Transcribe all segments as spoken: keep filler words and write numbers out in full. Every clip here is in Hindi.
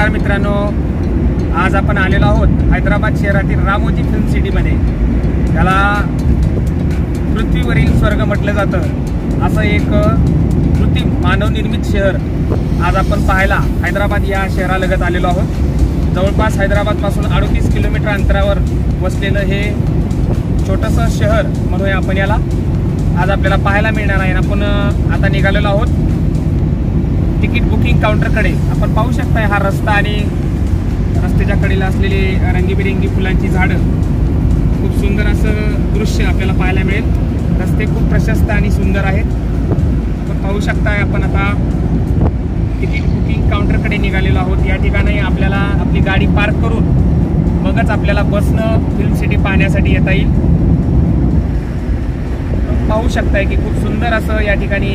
नमस्कार मित्रांनो, आज आपण आलेलो आहोत हैदराबाद शहरातील रामोजी फिल्म सिटीमध्ये। त्याला पृथ्वीवरील स्वर्ग म्हटलं जातं असं एक कृत्रिम मानवनिर्मित शहर आज आपण पाहायला हैदराबाद या शहरालगत आलेलो आहोत। जवळपास हैदराबादपासून अडतीस किलोमीटर अंतरावर वसलेलं हे छोटंसं शहर म्हणूया आपण याला। आज आपल्याला पाहायला मिळणार आहे। आपण आता निघालेलो आहोत तिकीट बुकिंग काउंटरकडे। आपण पाहू शकता हा रस्ता आणि रस्त्याच्या कडेला असलेली रंगीबेरंगी फुलांची झाडं, खूप सुंदर असं दृश्य आपल्याला पाहायला मिळेल। रस्ते खूप प्रशस्त आणि सुंदर आहेत। आपण पाहू शकता आपण आता तिकीट बुकिंग काउंटरकडे निघालेलो आहोत। या ठिकाणी आपल्याला आपली गाडी पार्क करून मगच आपल्याला बसनं फिल्म सिटी पाहण्यासाठी येता येईल। पाहू शकताय की खूप सुंदर असं या ठिकाणी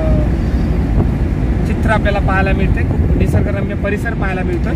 चित्र आपल्याला पाहायला मिळते। खूप निसर्गरम्य परिसर पाहायला मिळतो।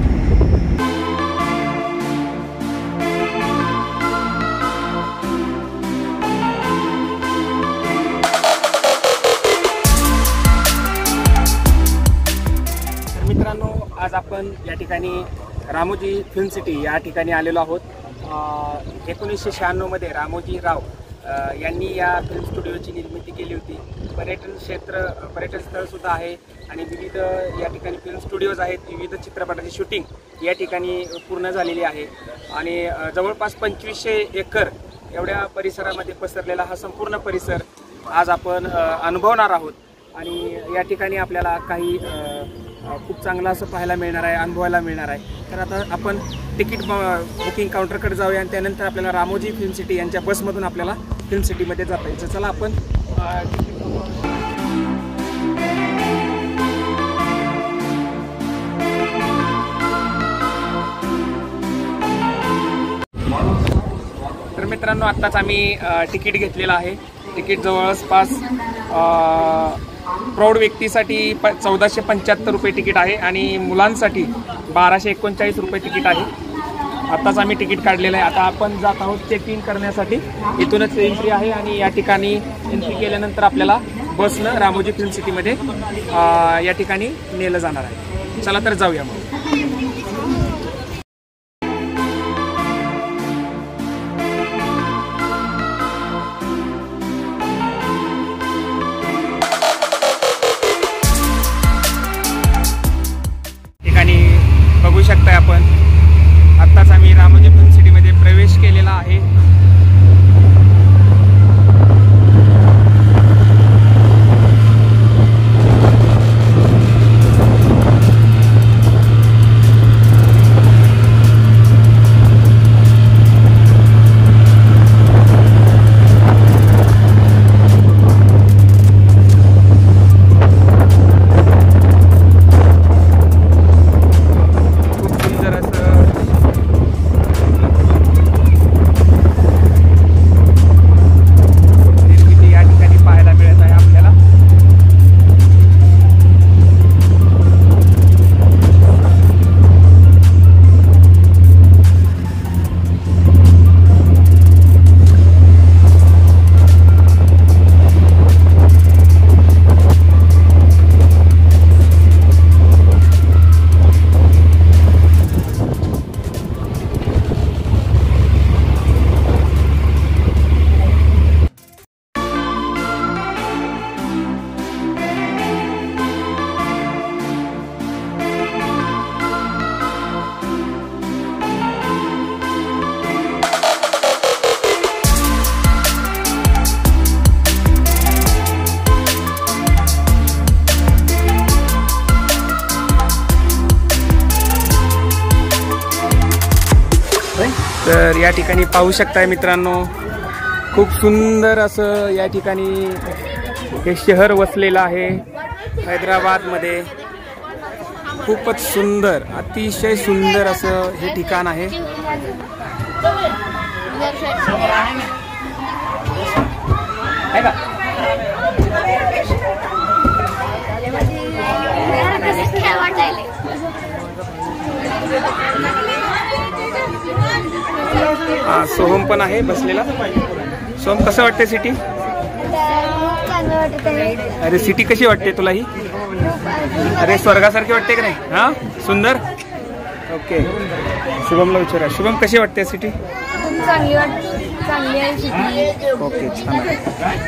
तर मित्रांनो, आज आपण या ठिकाणी रामोजी फिल्म सिटी या ठिकाणी आलेलो आहोत। एकोणीसशे शहाण्णव मध्ये रामोजी राव यांनी या फिल्म स्टुडिओची निर्मिती केली होती। पर्यटन क्षेत्र पर्यटन स्थळ सुद्धा आहे आणि विविध या ठिकाणी फिल्म स्टुडिओज आहेत। विविध चित्रपटाची शूटिंग या ठिकाणी पूर्ण झालेली आहे आणि जवळपास पंचवीसशे एकर एवढ्या परिसरामध्ये पसरलेला हा संपूर्ण परिसर आज आपण अनुभवणार आहोत। आणि या ठिकाणी आपल्याला काही खूप चांगलं असं पाहायला मिळणार आहे, अनुभवायला मिळणार आहे। तर आता आपण तिकीट बुकिंग काउंटरकडे जाऊया आणि त्यानंतर आपल्याला रामोजी फिल्म सिटी यांच्या बसमधून आपल्याला फिल्म सिटीमध्ये जाता येईल। चला आपण तर मित्रांनो, आत्ताच आम्ही तिकीट घेतलेलं आहे। तिकीट जवळपास प्रौढ व्यक्तीसाठी प चौदाशे पंच्याहत्तर रुपये तिकीट आहे आणि मुलांसाठी बाराशे एकोणचाळीस रुपये तिकीट आहे। आत्ताच आम्ही तिकीट काढलेलं आहे। आता आपण जात आहोत चेक इन करण्यासाठी। इथूनच एंट्री आहे आणि या ठिकाणी एंट्री केल्यानंतर आपल्याला बसनं रामोजी फिल्म सिटीमध्ये या ठिकाणी नेलं जाणार आहे। चला तर जाऊया मग। बघू शकताय आपण आत्ताच आम्ही रामोजी फिल्म सिटीमध्ये प्रवेश केलेला आहे। तर या ठिकाणी पाहू शकताय मित्रांनो, खूप सुंदर असं या ठिकाणी हे शहर वसलेलं आहे हैदराबादमध्ये। खूपच सुंदर, अतिशय सुंदर असं हे ठिकाण आहे। का हा सोहम पण आहे बसलेला। सोहम, कसं वाटते सिटी? अरे सिटी कशी वाटते तुला ही? अरे स्वर्गासारखी वाटते की नाही? हा सुंदर। ओके. शुभमला विचारा. शुभम कशी वाटते सिटी? चांगली वाटते. चांगली आहे सिटी. ओके, छान आहे.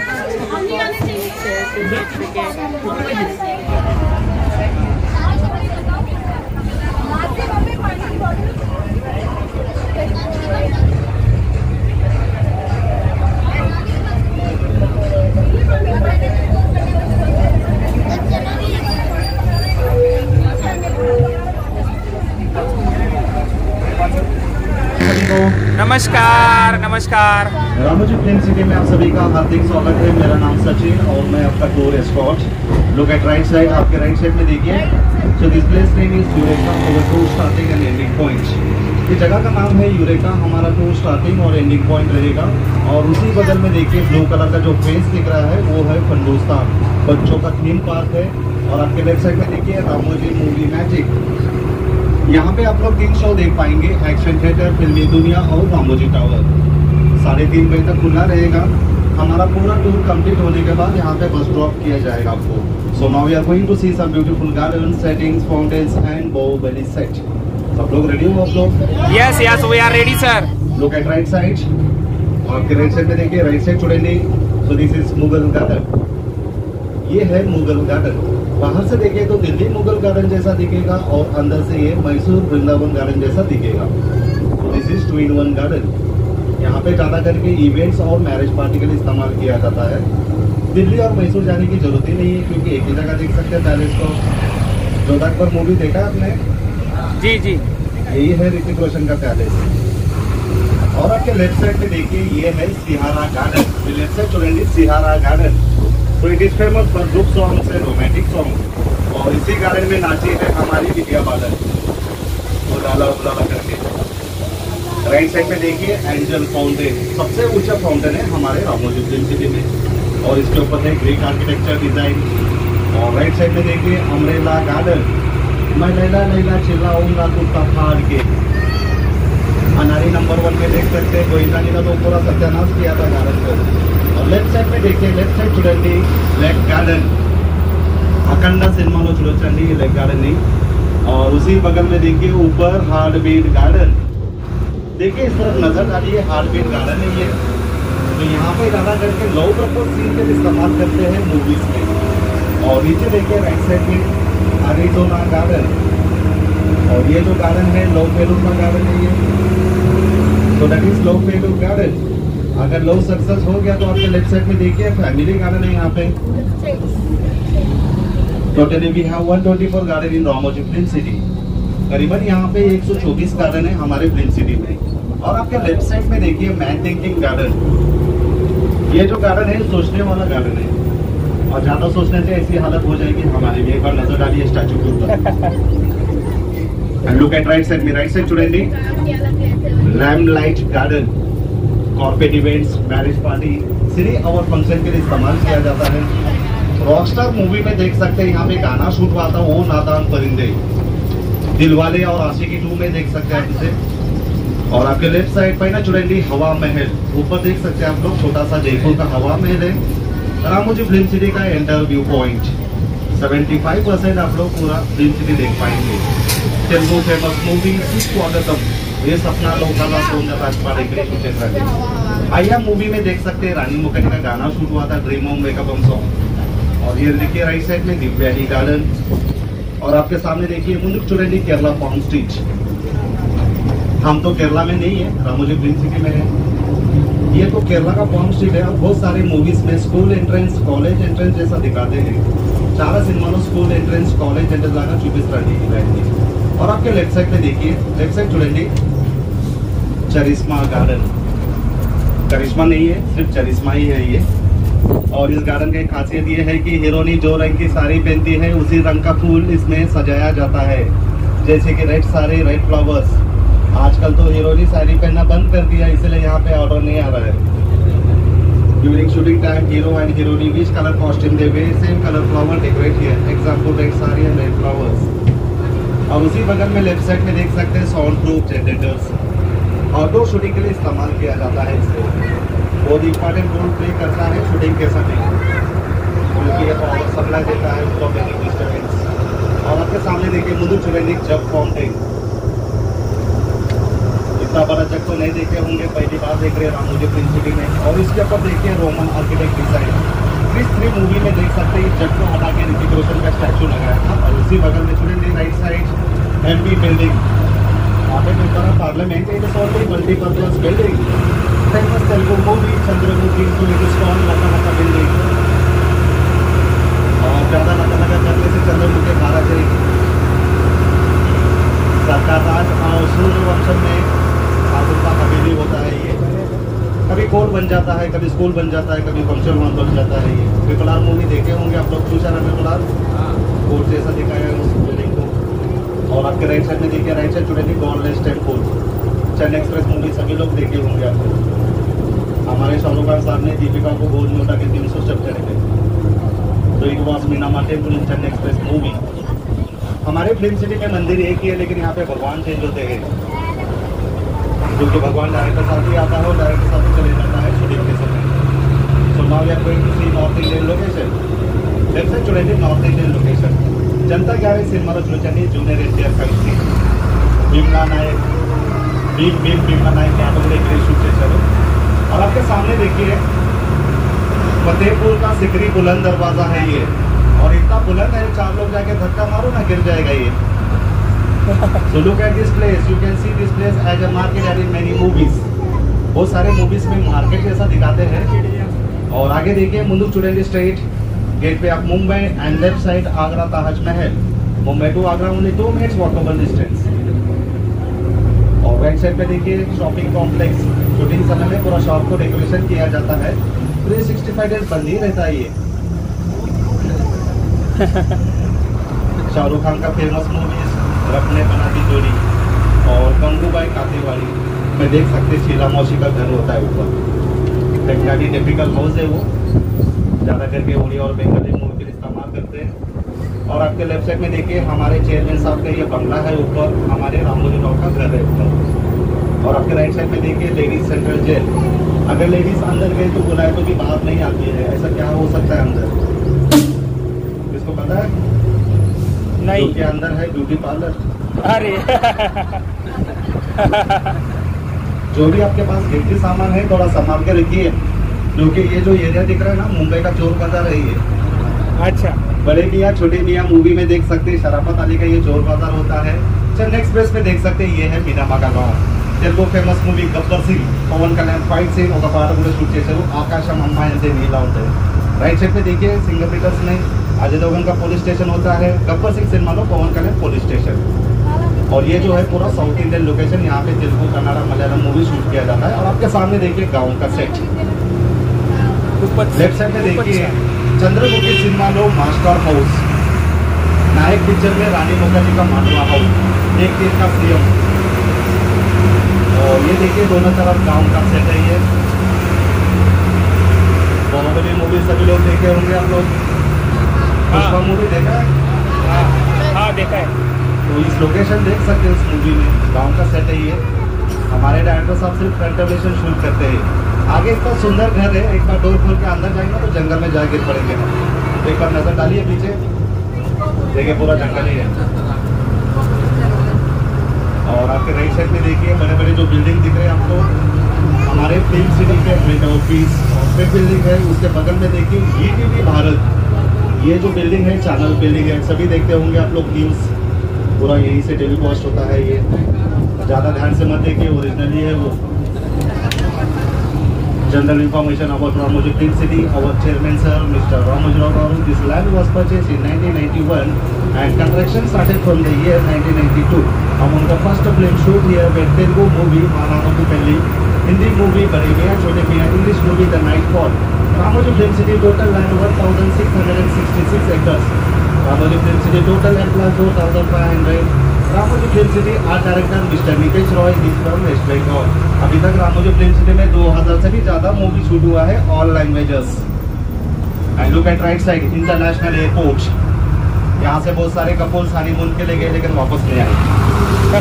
नमस्कार नमस्कार. रामोजी फिल्म सिटी में आप सभी का हार्दिक स्वागत है. मेरा नाम सचिन और मैं आपका tour escort. Look at right side. आपके राइट साइड में देखिए. So this place name is Eureka. Our tour starting and ending point. इस जगह का नाम है यूरेका. हमारा टूर स्टार्टिंग और एंडिंग पॉइंट रहेगा. और उसी बगल में देखिए ब्लू कलर का जो फेस दिख रहा है वो है फंडोस्तान. बच्चों का थीम पार्क है. और आपके लेफ्ट साइड में देखिए रामोजी मूवी मैजिक. यहाँ पे आप लोग तीन शो देख पाएंगे. एक्शन थिएटर, फिल्मी दुनिया और रामोजी टावर. साढ़े तीन बजे तक खुला रहेगा. हमारा पूरा टूर कंप्लीट होने के बाद यहाँ पे बस ड्रॉप किया जाएगा आपको. So now we are going to see some beautiful garden settings, fountains and Baahubali set. सब लोग रेडी हो आप लोग? Yes yes we are ready sir. Look at right side. आपके राइट साइड में देखिए. राइट साइड छोड़ेंगे. So this is Mughal garden. ये है मुगल गार्डन. बाहर से देखिए तो दिल्ली मुगल गार्डन जैसा दिखेगा और अंदर से ये मैसूर वृंदावन गार्डन जैसा दिखेगा. This is two in one garden. यहाँ पे ज़्यादा करके इवेंट्स और मैरिज पार्टी के लिए इस्तेमाल किया जाता है. दिल्ली और मैसूर जाने की जरूरत ही नहीं है क्योंकि एक ही जगह देख सकते हैं पैलेस को. जोधक पर मूवी देखा आपने? जी जी. यही है ऋतिक रोशन का पैलेस. और आपके लेफ्ट साइड में देखिए ये है सिहारा गार्डन. लेफ्ट साइड चलेंगे सिहारा गार्डन. तो it is famous for group songs and romantic song. और इसी गार्डन में नाची है हमारी विद्या बालन उलाला उलाला करके. राइट साइड में देखिए एंजल फाउंटेन. सबसे ऊंचा फाउंटेन है हमारे रामोजी फिल्म सिटी में. और इसके ऊपर है ग्रीक आर्किटेक्चर डिजाइन. और राइट साइड में देखिए अम्ब्रेला गार्डन. मैं लैला लैला चिल्लाऊंगा कुत्ता फाड़ के. अनारी नंबर वन में देख सकते हैं. गोविंदा जी ने तो पूरा सत्यानाश किया था गार्डन को. और लेफ्ट साइड में देखिए. लेफ्ट साइड చూడండి लेक गार्डन. अखंड सिनेमा लो చూడొచ్చండి लेक गार्डन नहीं. और उसी बगल में देखिए ऊपर हार्ट बीट गार्डन. देखिए इस तरफ नजर डालिए. हार्ट बीट गार्डन है ये. तो यहाँ पे ज़्यादा करके लो प्रपोज सीन के इस्तेमाल करते हैं मूवीज में. और नीचे देखिए राइट साइड में एरिज़ोना गार्डन. और ये जो गार्डन है लो फेलूर का गार्डन है ये. तो दैट इज लो फेलूर गार्डन. अगर लो सक्सेस हो गया तो आपके लेफ्ट साइड में देखिए फैमिली गार्डन है यहाँ पे. Totally we have one twenty four garden in Ramoji film city. करीबन यहाँ पे एक सौ चौबीस गार्डन है हमारे फिल्म सिटी में. और आपके लेफ्ट साइड में देखिए मैन थिंकिंग गार्डन. ये जो गार्डन है सोचने वाला गार्डन है. और ज्यादा सोचने से ऐसी हालत हो जाएगी हमारे भी. एक बार नजर डालिए स्टैचू के ऊपर. लुक एट राइट साइड में. राइट साइड चुड़ेंगे lamp light garden. Corporate events, marriage party, city और फंक्शन के लिए इस्तेमाल किया जाता है. रॉकस्टार मूवी में देख सकते हैं यहाँ पे गाना शूट हुआ था. वो नादान परिंदे. दिलवाले और आशिकी टू में देख सकते हैं आप इसे. और आपके लेफ्ट साइड पर ना चुड़ेंगी हवा महल. ऊपर देख सकते हैं आप लोग छोटा सा जयपुर का हवा महल है. रामोजी फिल्म सिटी का enter view point. Seventy five percent आप लोग पूरा फिल्म सिटी देख पाएंगे. तेलुगु फेमस मूवी स्वागतम. ये सपना लोकाला सोना राजपाल एक आया मूवी में देख सकते हैं रानी मुखर्जी का गाना शूट हुआ था dream home wake up home song. और ये देखिए राइट साइड में दिव्याली गार्डन. और आपके सामने देखिए मुंडुक चुड़ेली केरला फार्म स्ट्रीट. हम तो केरला में नहीं है, रामोजी फिल्म सिटी में है. ये तो केरला का फार्म स्ट्रीट है. और बहुत सारे मूवीज में स्कूल एंट्रेंस, कॉलेज एंट्रेंस जैसा दिखाते हैं. चारा cinema school entrance, college entrance लाना चुपिस रहती. और आपके लेफ्ट साइड में देखिए. लेफ्ट साइड चुड़ेली चरिश्मा गार्डन. करिश्मा नहीं है, सिर्फ चरिश्मा ही है ये. और इस गार्डन की खासियत ये है कि हीरोइनी जो रंग की साड़ी पहनती है उसी रंग का फूल इसमें सजाया जाता है. जैसे कि रेड साड़ी, रेड फ्लावर्स. आजकल तो हीरोइनी साड़ी पहनना बंद कर दिया, इसलिए यहाँ पे ऑर्डर नहीं आ रहा है. During shooting time hero and heroine which colour costume they wear same colour flower decorate here. Example red sari and red flowers. और उसी बगल में लेफ्ट साइड में देख सकते हैं sound proof generators. Outdoor shooting के लिए इस्तेमाल किया जाता है इसको. बहुत इंपॉर्टेंट रोल प्ले करता है शूटिंग के समय क्योंकि ये पावर सप्लाई देता है फ्रॉम एनी डिस्टर्बेंस. और आपके सामने देखिए मुदुर चुरेली जब फाउंटेन. इतना बड़ा जग तो नहीं देखे होंगे, पहली बार देख रहे हैं रामोजी फिल्म सिटी में। और इसके ऊपर देखिए Roman architect design. Krrish three movie में देख सकते हैं जग को हटा के ऋतिक रोशन का स्टैचू लगाया था। और उसी बगल में चुनेंगे राइट साइड एमपी बिल्डिंग, वहाँ पे member of parliament it is already multipurpose building. Famous Telugu movie Chandramukhi two it is called Laka Laka building. और ज़्यादा लका लका करने से चंद्रमुखी मारा जाएगी। सरकार राज और सूर्यवंशम में आगुल्पा हवेली होता है ये। कभी कोर्ट बन जाता है, कभी स्कूल बन जाता है, कभी फंक्शन हॉल बन जाता है ये। ट्रिपल आर मूवी देखे होंगे आप लोग, फ्यूचर है ट्रिपल आर, कोर्ट जैसा दिखाया है उस बिल्डिंग को। और आपके राइट साइड में देखिए, राइट साइड जुड़े थी goddess temple. Chennai Express movie सभी लोग देखे होंगे आप लोग। हमारे शाहरुख खान साहब ने दीपिका को गोद में उठा के तीन सौ स्टेप चढ़े थे। तो it was Meenamma temple in Chennai Express movie. हमारे फिल्म सिटी में मंदिर एक ही है, लेकिन यहाँ पे भगवान चेंज होते हैं, क्योंकि भगवान डायरेक्टर साथ ही आता है और डायरेक्टर साथ ही चले जाता है शूटिंग के समय। So now we are going to see north Indian location. Left side చూడండి north Indian location. Janata garage సినిమాలో చూడండి junior NTR fight scene, Bheemla Nayak Bheem Bheem Bheemla Nayak नाटक एक शूट చేశారు। और आपके सामने देखिए फतेहपुर का सिकरी बुलंद दरवाजा है ये, और इतना बुलंद है चार लोग जाके धक्का मारो ना गिर जाएगा ये। So look at this place, you can see this place as a market and in many movies। बहुत सारे मूवीज में मार्केट जैसा दिखाते हैं। और आगे देखिए मुंदुक चुड़ेली स्ट्रेट गेट पे आप Mumbai and left side Agra Tajmahal. Mumbai to Agra only two minutes walkable distance. और राइट साइड पे देखिए शॉपिंग कॉम्प्लेक्स। शूटिंग समय में पूरा शॉप को डेकोरेशन किया जाता है। थ्री सिक्सटी फाइव डेज बंद ही रहता है ये। शाहरुख खान का फेमस मूवीज रब ने बना दी जोड़ी और गंगूबाई कातेवाड़ी में देख सकते शीला मौसी का घर होता है ऊपर। बंगाली टिपिकल हाउस है वो, ज़्यादा करके उड़ी और बंगाली मूवी के इस्तेमाल करते हैं। और आपके लेफ्ट साइड में देखिए हमारे चेयरमैन साहब का ये बंगला है ऊपर, हमारे रामोजी राव का घर है ऊपर। और आपके राइट साइड में देखिए लेडीज सेंट्रल जेल। अगर लेडीज अंदर गए तो बुलाए तो भी बाहर नहीं आती है, ऐसा क्या हो सकता है अंदर? इसको पता है नहीं के अंदर है ब्यूटी पार्लर। अरे जो भी आपके पास गिफ्टी सामान है थोड़ा संभाल के रखिए, क्योंकि ये जो एरिया दिख रहा है ना मुंबई का चोर बाजार है ये। अच्छा, बड़े मियाँ छोटे मियाँ मूवी में देख सकते हैं शराफत अली का ये चोर बाजार होता है। चेन्नई एक्सप्रेस में देख सकते हैं ये है मीनामा का गाँव। Telugu famous movie Gabbar Singh Pawan Kalyan fight scene ఒక పాట కూడా షూట్ చేశారు ఆకాశం అమ్మాయి అంటే నీలా ఉంటుంది। राइट साइड पे देखिए सिंगर पीटर्स में अजय देवगन का पुलिस स्टेशन होता है। गब्बर सिंह सिनेमा लो पवन कल्याण पुलिस स्टेशन। और ये जो है पूरा साउथ इंडियन लोकेशन, यहाँ पे तेलुगु कन्नड़ा मलयालम मूवी शूट किया जाता है। और आपके सामने देखिए गाँव का सेट। लेफ्ट साइड में देखिए चंद्रमुखी सिनेमा लो मास्टर हाउस। नायक पिक्चर में रानी मुखर्जी का मांडवा हाउस, एक दिन का सीएम। और ये देखिए दोनों तरफ गाँव का सेट है ये। बाहुबली मूवी सभी लोग देखे होंगे आप लोग। पुष्पा मूवी देखा है? हाँ हाँ देखा है। तो इस लोकेशन देख सकते हैं उस मूवी में, गांव का सेट है ये। हमारे डायरेक्टर साहब सिर्फ फ्रंट एलिवेशन शूट करते हैं। आगे इतना सुंदर घर है, एक बार डोर खोल के अंदर जाएंगे तो जंगल में जाके पड़ेंगे। तो एक बार नजर डालिए पीछे, देखिए पूरा जंगल ही है। और आपके राइट साइड में देखिए बड़े बड़े जो बिल्डिंग दिख रहे हैं आपको, हमारे फिल्म सिटी के हेड ऑफिस और बिल्डिंग है। उसके बगल में देखिए ई टीवी भारत, ये जो बिल्डिंग है चैनल बिल्डिंग है, सभी देखते होंगे आप लोग न्यूज़, पूरा यहीं से टेलीकास्ट होता है ये। ज़्यादा ध्यान से मत देखिए, ओरिजिनली है वो। General information about Ramoji film city, our chairman sir Mister Ramoji Rao Garu, this land was purchased in nineteen ninety-one and construction started from the year nineteen ninety-two. Among the first film shoot here were Telugu movie Manamatu Pelli, Hindi movie Bade Miyan Chote Miyan, English movie The Nightfall. Ramoji Film City total land one thousand six hundred sixty-six acres. Ramoji Film City total employees four thousand five hundred. Ramoji film city art director mister Nitesh Roy is from West Bengal. अभी तक रामोजी फिल्म सिटी में दो हज़ार से भी ज़्यादा मूवी शूट हुआ है, all languages. And look at right side international airport. यहाँ से बहुत सारे कपल्स हनीमून के लिए गए लेकिन वापस नहीं आए।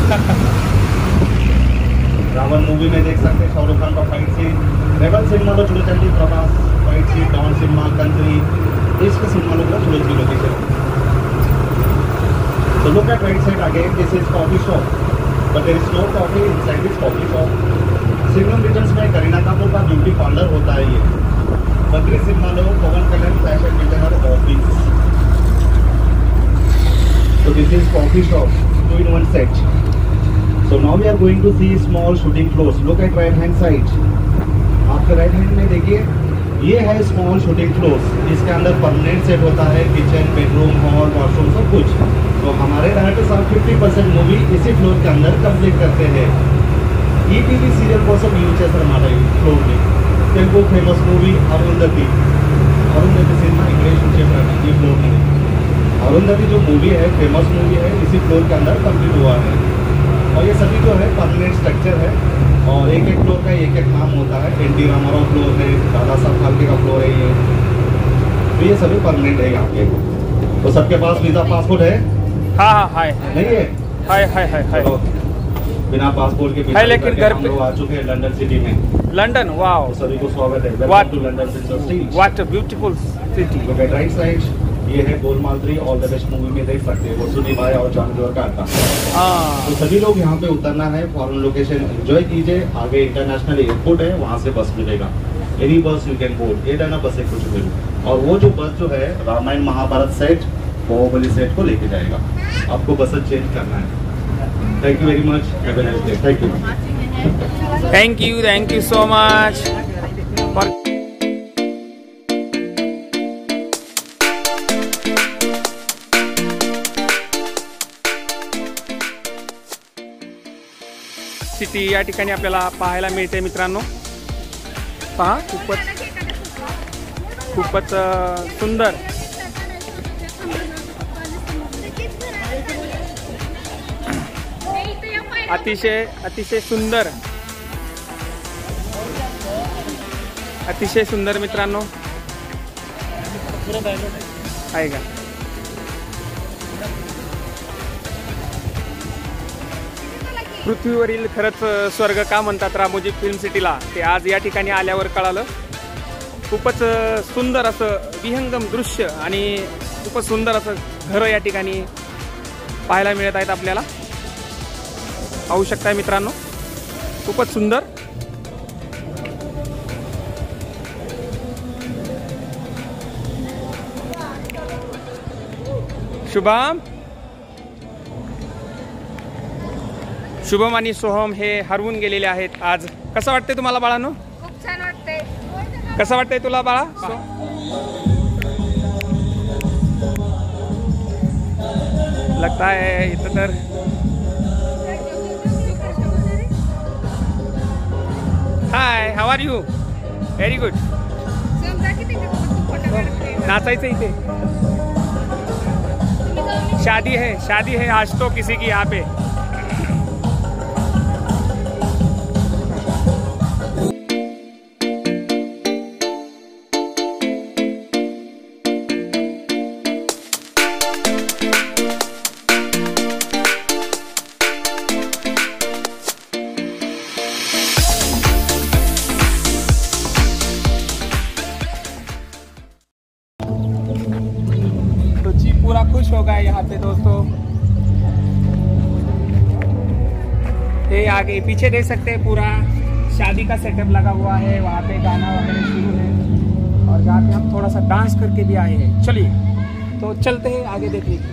रावण मूवी में देख सकते हैं शाहरुख खान का फाइट सीन। रेबल सिनेमा लो चुड़चंडी Prabhas fight scene, Don cinema country, इसके सिनेमा लो चुड़चंडी location. So look at right side again, this is coffee shop. but there is no coffee inside this coffee shop. Singham returns में करीना कपूर का ब्यूटी पार्लर होता है ये. बद्री सिनेमा लो, Pawan Kalyan fashion designer office. So this is coffee shop, two in one set. So now we are going to see small shooting floors. Look at right hand side. आपके राइट हैंड में देखिए, ये है स्मॉल शूटिंग फ्लोर्स. इसके अंदर परमानेंट सेट होता है, किचन, बेडरूम, हॉल, वॉशरूम, सब कुछ. तो हमारे डायरेक्टर साहब फिफ्टी परसेंट मूवी इसी फ्लोर के अंदर कंप्लीट करते हैं. ఈటీవీ సీరియల్ కోసం యూజ్ చేస్తారన్నమాట ఈ ఫ్లోర్ని. Telugu famous movie Arundhati Arundhati cinema इकडे शूट చేశారు ఈ ఫ్లోర్ని. अरुंधति जो मूवी है, फेमस मूवी है, इसी फ्लोर के अंदर कंप्लीट हुआ है. और ये सभी जो है परमानेंट स्ट्रक्चर है और एक एक फ्लोर का एक एक नाम होता है. एन टी रामाराव फ्लोर है, दादा साहब फाल्के का फ्लोर है ये. तो ये सभी परमानेंट है यहाँ पे. तो सबके पास वीजा पासपोर्ट है? हाँ हाँ हाय नहीं है? हाय हाय हाय हाय. बिना पासपोर्ट के है, लेकिन घर पे आ चुके हैं लंदन सिटी में. London, wow. तो सभी को स्वागत है. What? Welcome to London city. What a beautiful city. लोग राइट साइड ये है Golmaal three. All the best movie में देख सकते हैं वो सुनी भाई और जानवर का अड्डा. हाँ, तो सभी लोग यहाँ पे उतरना है. फॉरेन लोकेशन एंजॉय कीजिए. आगे इंटरनेशनल एयरपोर्ट है, वहाँ से बस मिलेगा. एनी बस यू कैन बोर्ड. ये ना बस एक कुछ मिले. और वो जो बस जो है रामायण महाभारत सेट, बाहुबली सेट को लेके जाएगा. आपको बस चेंज करना है. Thank you very much. Have a nice day. Thank you. Thank you thank you so much for city या ठिकाणी आपल्याला पाहायला मिळते मित्रांनो. पहा, खूपच खूपच अ, सुंदर. अतिशय अतिशय सुंदर अतिशय सुंदर मित्रांनो आहे का. पृथ्वीवरील खरंच स्वर्ग का म्हणतात रामोजी फिल्म सिटीला, ते आज या ठिकाणी आल्यावर कळालं. खूपच सुंदर असं विहंगम दृश्य आणि खूपच सुंदर असं घरं या ठिकाणी पाहायला मिळत आहेत आपल्याला. पाहू शकताय मित्रांनो, खूपच सुंदर. शुभम शुभम आणि सोहम हे हरवून गेलेले आहेत आज. कसं वाटतंय तुम्हाला बाळांनो? खूप छान वाटतंय. कसं वाटतंय तुला बाळा? लगता है इथं तर hi, how are you? Very good. नाचायचं इथे. शादी है शादी है आज तो किसी की यहाँ पे. पूरा खुश हो गया यहाँ पे दोस्तों. ये आगे पीछे देख सकते हैं, पूरा शादी का सेटअप लगा हुआ है. वहाँ पे गाना वगैरह शुरू है और जहाँ पे हम थोड़ा सा डांस करके भी आए हैं. चलिए तो चलते हैं आगे देखने के.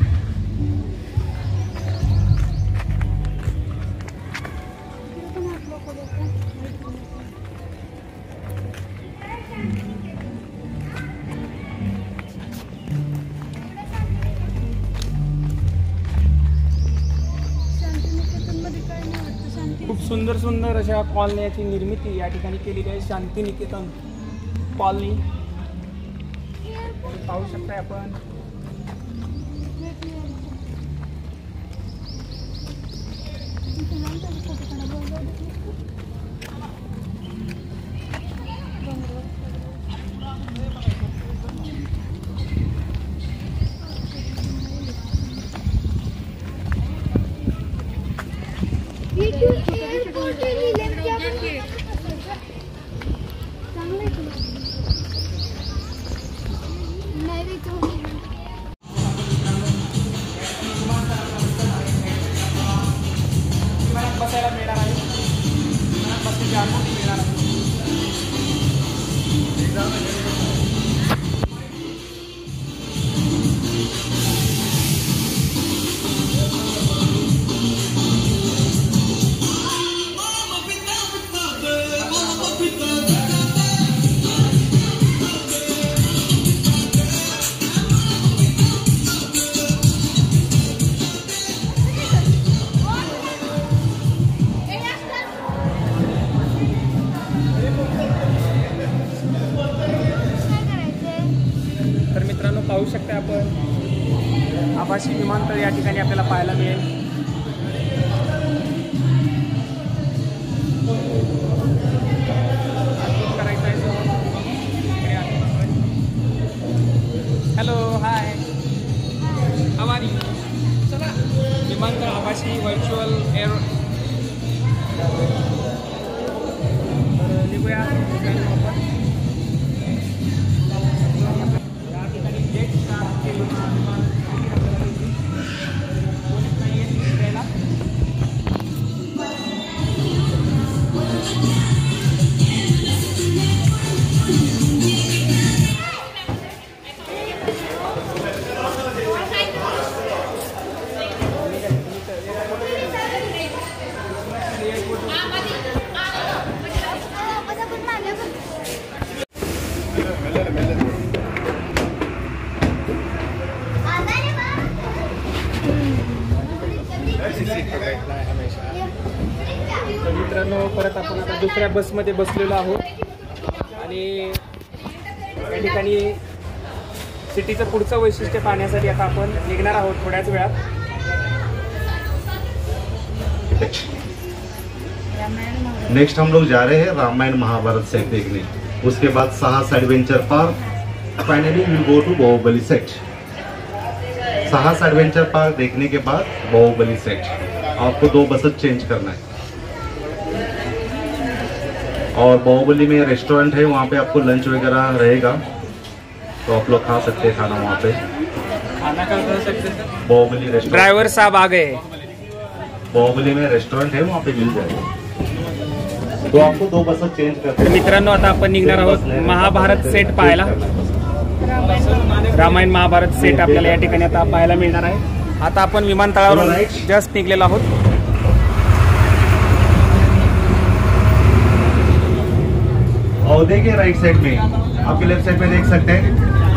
खूप सुंदर सुंदर अशा कॉलन्याची निर्मिती या ठिकाणी केलेली आहे. शांतिनिकेतन कॉलनी पाहू शकताय आपण. आभासी विमानतळ या ठिकाणी आपल्याला पाहायला मिळेल. Hello, hi, how are you? चला, विमानतळ आभासी व्हर्च्युअल एअर निघूया. या ठिकाणी जेट स्टार्ट विमान कोणीच नाही आहे तिथे द्यायला. तर मित्रांनो, परत आपण आता दुसऱ्या बसमध्ये बसलेलो आहोत आणि या ठिकाणी सिटीचं पुढचं वैशिष्ट्य पाहण्यासाठी आता आपण निघणार आहोत थोड्याच वेळात. नेक्स्ट हम लोग जा रहे हैं रामायण महाभारत सेट देखने. उसके बाद Sahas adventure park, finally will go to Baahubali set. Sahas adventure park देखने के बाद बाहुबली सेट. आपको दो बसेस चेंज करना है. और बाहुबली में रेस्टोरेंट है, वहाँ पे आपको लंच वगैरह रहेगा, तो आप लोग खा सकते हैं खाना वहाँ पे. खाना खा सकते हैं. बाहुबली रेस्टोरेंट. ड्राइवर साहब आ गए. बाहुबली में रेस्टोरेंट है, वहाँ पे मिल जाएगा. तो आपको दो बसेस चेंज करते हैं. मित्रांनो, आता आपण निघणार आहोत महाभारत सेट पाहायला. रामायण महाभारत सेट आपल्याला या ठिकाणी आता पाहायला मिळणार आहे. आता आपण विमानतळावरून जस्ट निघलेलो आहोत. और देखिए राइट साइड में, आपके लेफ्ट साइड में देख सकते हैं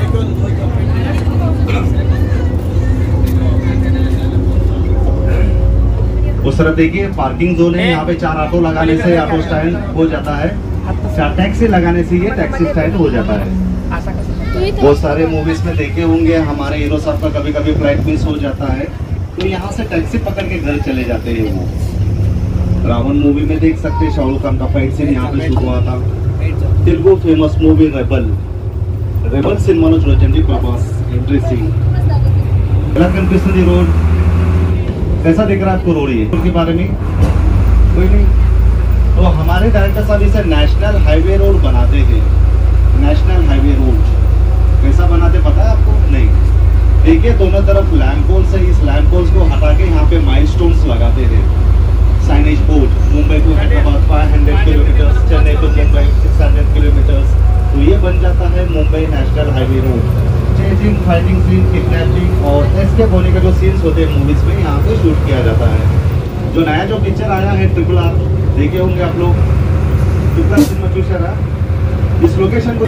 उस तरफ देखिए पार्किंग जोन है. यहाँ पे चार ऑटो लगाने से ऑटो स्टैंड हो जाता है, चार टैक्सी लगाने से ये टैक्सी स्टैंड हो जाता है. बहुत सारे मूवीज में देखे होंगे, हमारे हीरो साहब का कभी कभी फ्लाइट मिस हो जाता है, तो यहाँ से टैक्सी पकड़ के घर चले जाते हैं. वो रावण मूवी में देख सकते हैं, शाहरुख खान का फाइट सीन यहाँ पे शूट हुआ था. Telugu famous movie rebel rebel cinema చూడండి. Prabhas entry scene. ఎలా కనిపిస్తుంది रोड? कैसा दिख रहा है आपको रोड? ये के बारे में कोई नहीं. तो हमारे डायरेक्टर साहब इसे नेशनल हाईवे रोड बनाते हैं. नेशनल हाईवे रोड कैसा बनाते पता है आपको? नहीं. देखिए दोनों तरफ लैंप पोल्स है. इस लैंप पोल्स को हटा के यहाँ पे माइलस्टोन्स लगाते हैं. Signage board, Mumbai to Hyderabad five hundred kilometre, Chennai to Mumbai six hundred kilometre. तो ये बन जाता है Mumbai national highway road. Chasing, fighting scene, kidnapping और एस्केप होने के जो सीन्स होते हैं मूवीज में, यहाँ पे शूट किया जाता है. जो नया जो पिक्चर आया है ट्रिपल आर, देखे होंगे आप लोग. ट्रिपल आर सिनेमा चूसरा इस लोकेशन को.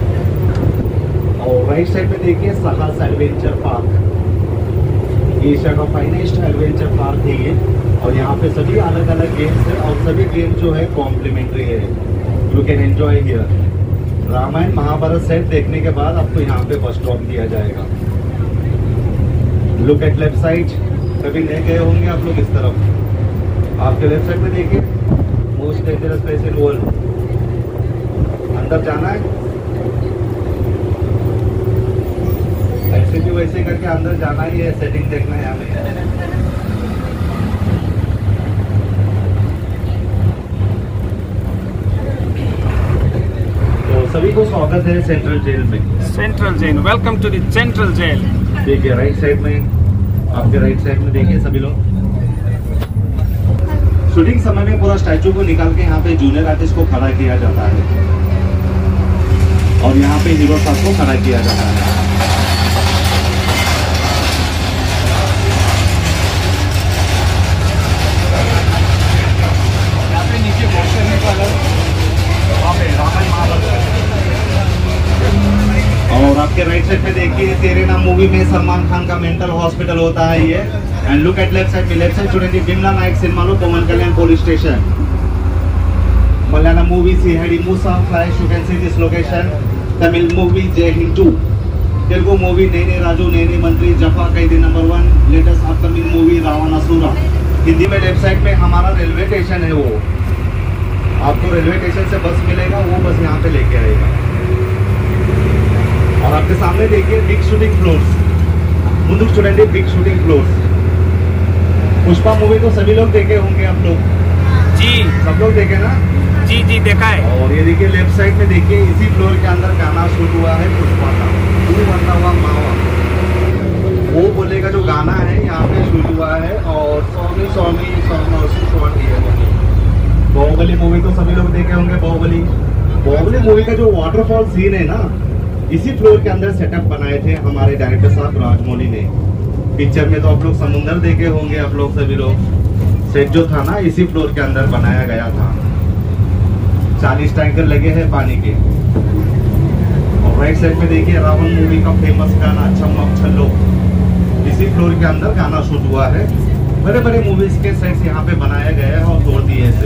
और राइट साइड में देखिए साहस एडवेंचर पार्क. एशिया का फाइनेस्ट एडवेंचर पार्क है ये. और यहाँ पे सभी अलग अलग गेम्स है और सभी गेम जो है कॉम्प्लीमेंट्री है. You can enjoy here. Ramayan Mahabharat set देखने के बाद आपको यहाँ पे बस स्टॉप दिया जाएगा. Look at left side. कभी नहीं गए होंगे आप लोग इस तरफ. आपके लेफ्ट साइड में देखिए most dangerous place in world. अंदर जाना है, ऐसे भी वैसे करके अंदर जाना ही है. सेटिंग देखना है हमें. सभी को स्वागत है सेंट्रल जेल में. Central jail, welcome to the central jail. देखिए राइट साइड में, आपके राइट साइड में देखिए सभी लोग. शूटिंग समय में पूरा स्टैचू को निकाल के यहाँ पे जूनियर आर्टिस्ट को खड़ा किया जाता है और यहाँ पे हीरो साहब को खड़ा किया जाता है. यहाँ पे नीचे वॉश करने को अलग, वहाँ पे रामायण महाभारत. और आपके राइट साइड में देखिए तेरे नाम मूवी में सलमान खान का मेंटल हॉस्पिटल होता है ये. And look at left side में, लेफ्ट साइड చూడండి బిమ్లా నాయక్ సినిమాలో Pawan Kalyan police station. Malayalam movie CID Moosa flash, you can see this location. తమిళ movie Jai Hind two. Telugu movie Nene Raju Nene Mantri जफा Khaidi number one, latest upcoming movie Ravanasura. Hindi में लेफ्ट साइड में हमारा रेलवे स्टेशन है, वो आपको रेलवे स्टेशन से बस मिलेगा, वो बस यहाँ पे लेके आएगा। और आपके सामने देखिए बिग शूटिंग फ्लोर्स, मुंदुक चूडंडी big shooting floors. Pushpa movie तो सभी लोग देखे होंगे आप लोग, जी सब लोग देखे ना? जी जी देखा है। और ये देखिए लेफ्ट साइड में देखिए इसी फ्लोर के अंदर गाना शूट हुआ है पुष्पा का, तू बनता हुआ मावा, वो बोले का जो गाना है यहाँ पे शूट हुआ है। और स्वामी स्वामी स्वामी शॉट दिया है। बाहुबली मूवी तो सभी लोग देखे होंगे, बाहुबली बाहुबली मूवी का जो वाटरफॉल सीन है ना, इसी फ्लोर के अंदर सेटअप बनाए थे हमारे डायरेक्टर साहब राजमौली ने। पिक्चर में तो आप लोग समुंदर देखे होंगे, आप लोग सभी लोग। सेट जो था ना इसी फ्लोर के अंदर बनाया गया था। चालीस टैंकर लगे हैं पानी के। और राइट साइड में देखिए रावण मूवी का फेमस गाना छम्मक छल्लो, इसी फ्लोर के अंदर गाना शूट हुआ है। बड़े बड़े मूवीज के सेट्स यहाँ पे बनाया गया है और तोड़ दिए से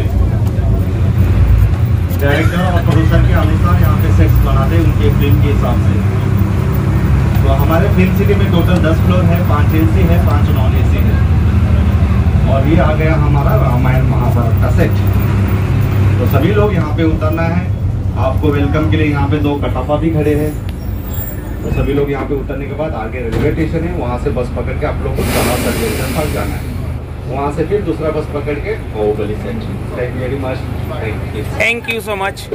डायरेक्टर और प्रोड्यूसर के अनुसार यहाँ पे सेट्स बनाते हैं उनके फिल्म के हिसाब से। तो हमारे फिल्म सिटी में टोटल दस फ्लोर है, पांच एसी है, पांच नॉन एसी है। और ये आ गया हमारा रामायण महाभारत का सेट। तो सभी लोग यहाँ पे उतरना है। आपको वेलकम के लिए यहाँ पे दो कटापा भी खड़े हैं। तो सभी लोग यहाँ पे उतरने के बाद आगे रेलवे स्टेशन है, वहाँ से बस पकड़ के आप लोग को सलाह सर्वेक्षण तक जाना है। वहाँ से फिर दूसरा बस पकड़ के Baahubali set. Thank you very much. Thank you thank you so much.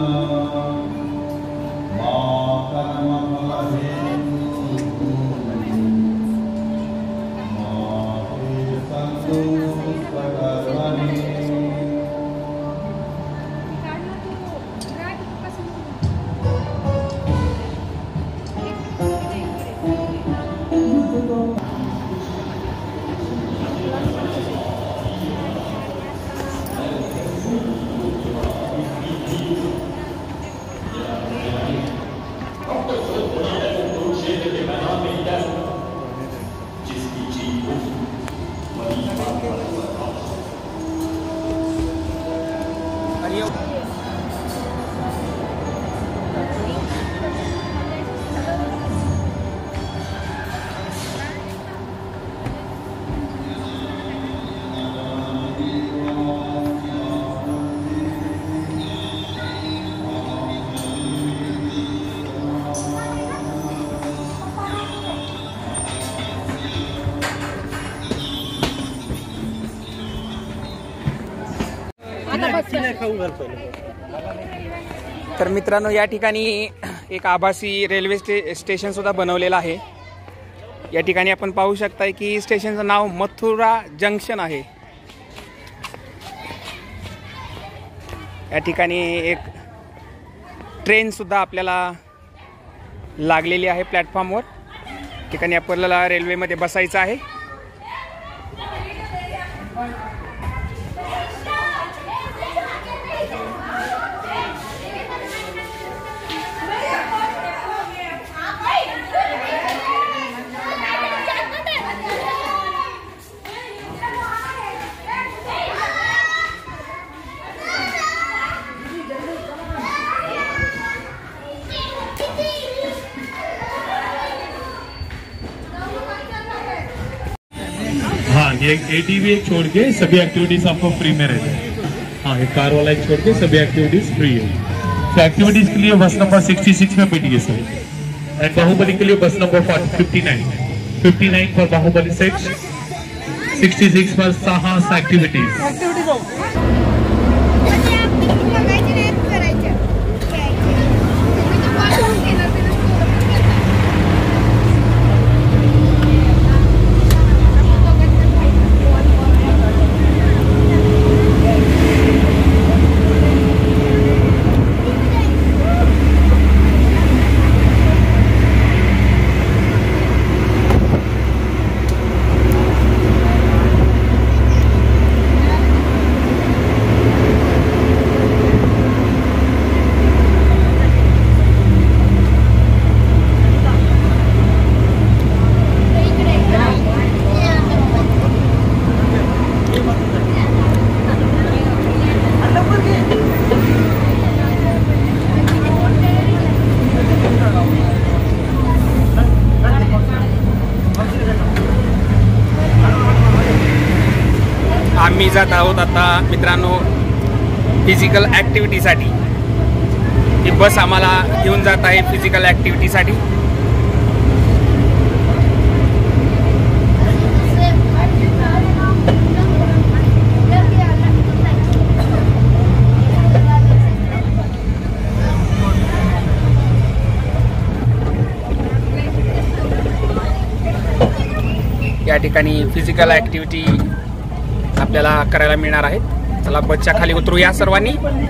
तर मित्रांनो या ठिकाणी एक आभासी रेल्वे स्टे स्टेशन सुद्धा बनवलेलं आहे। या ठिकाणी आपण पाहू शकता की स्टेशनचं नाव मथुरा जंक्शन आहे। या ठिकाणी एक ट्रेन सुद्धा आपल्याला लागलेली आहे प्लॅटफॉर्मवर। ठिकाणी आपल्याला रेल्वेमध्ये बसायचं आहे। हाँ, ये एटीवी एक छोड़ के सभी एक्टिविटीज आपको फ्री में रहते हैं। हाँ, ये कार वाला एक छोड़ के सभी एक्टिविटीज फ्री है। तो एक्टिविटीज के लिए बस नंबर छियासठ में बैठिए सर। एंड बाहुबली के लिए बस नंबर उनसठ उनसठ फॉर बाहुबली सेट, छियासठ फॉर साहस एक्टिविटीज। आम्ही जात आहोत आता मित्रांनो फिजिकल ॲक्टिव्हिटीसाठी। ही बस आम्हाला घेऊन जात आहे फिजिकल ॲक्टिव्हिटीसाठी। या ठिकाणी फिजिकल ॲक्टिव्हिटी आपल्याला करायला मिळणार आहेत। चला बसच्या खाली उतरूया सर्वांनी।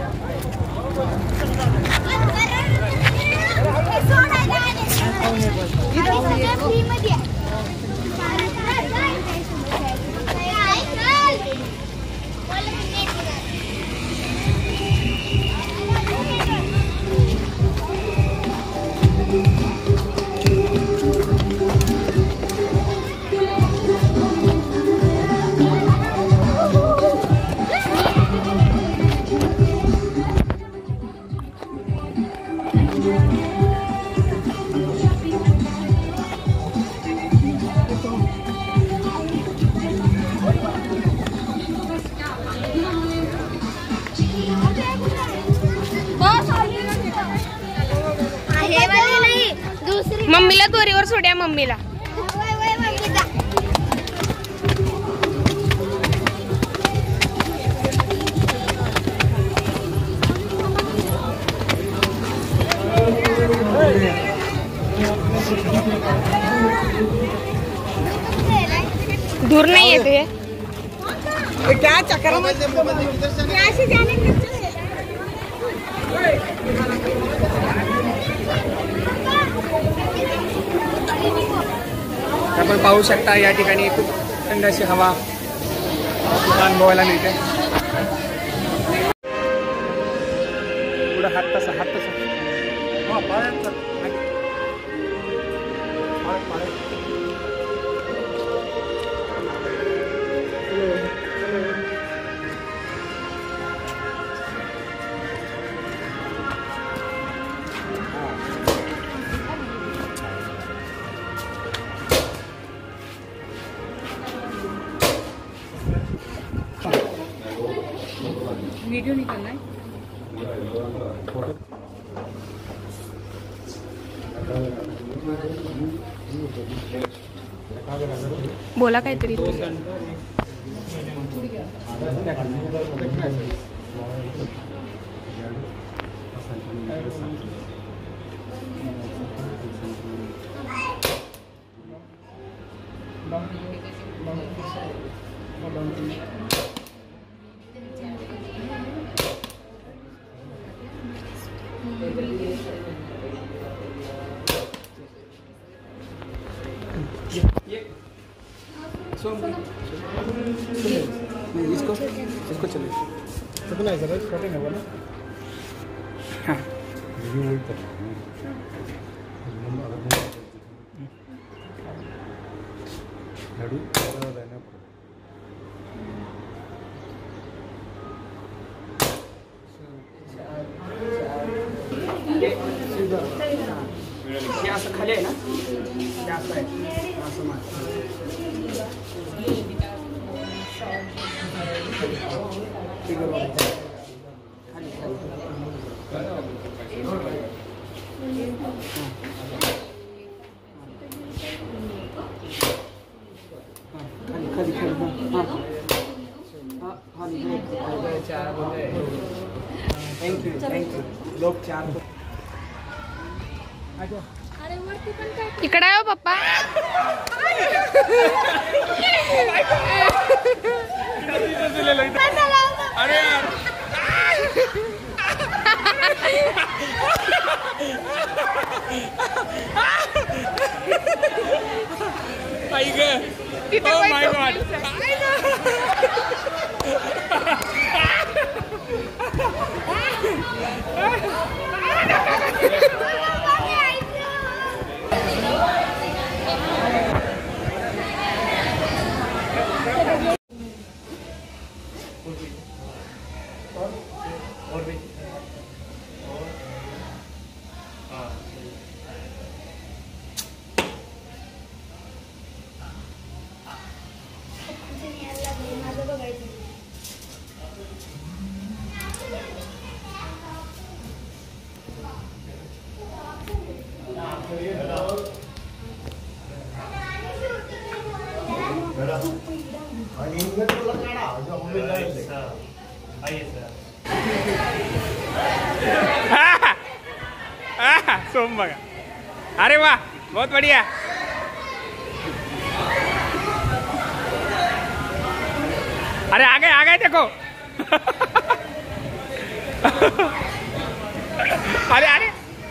मम्मीला दोरीवर सोड्या मम्मीला। दूर नहीं है ये क्या चक्कर में आपण पाहू शकता या ठिकाणी खूप थंड अशी हवा अनुभवायला मिळते। पुढे हात तसा हात तसा वीडियो निकलना है। बोला काहीतरी इसको इसको चले कितना है सर छोटे में बोला। हाँ ये असं खाली आहे ना, हे असं आहे असं मार ठीक आहे खाली खाली खाली खाली हां हां खाली चार थैंक यू थैंक यू लोग चार इकडे आहे पप्पा। अरे यार आई ग ओह माय गॉड और भी सोम बघा, अरे वाह बहुत बढ़िया। अरे आ गए आ गए देखो। अरे अरे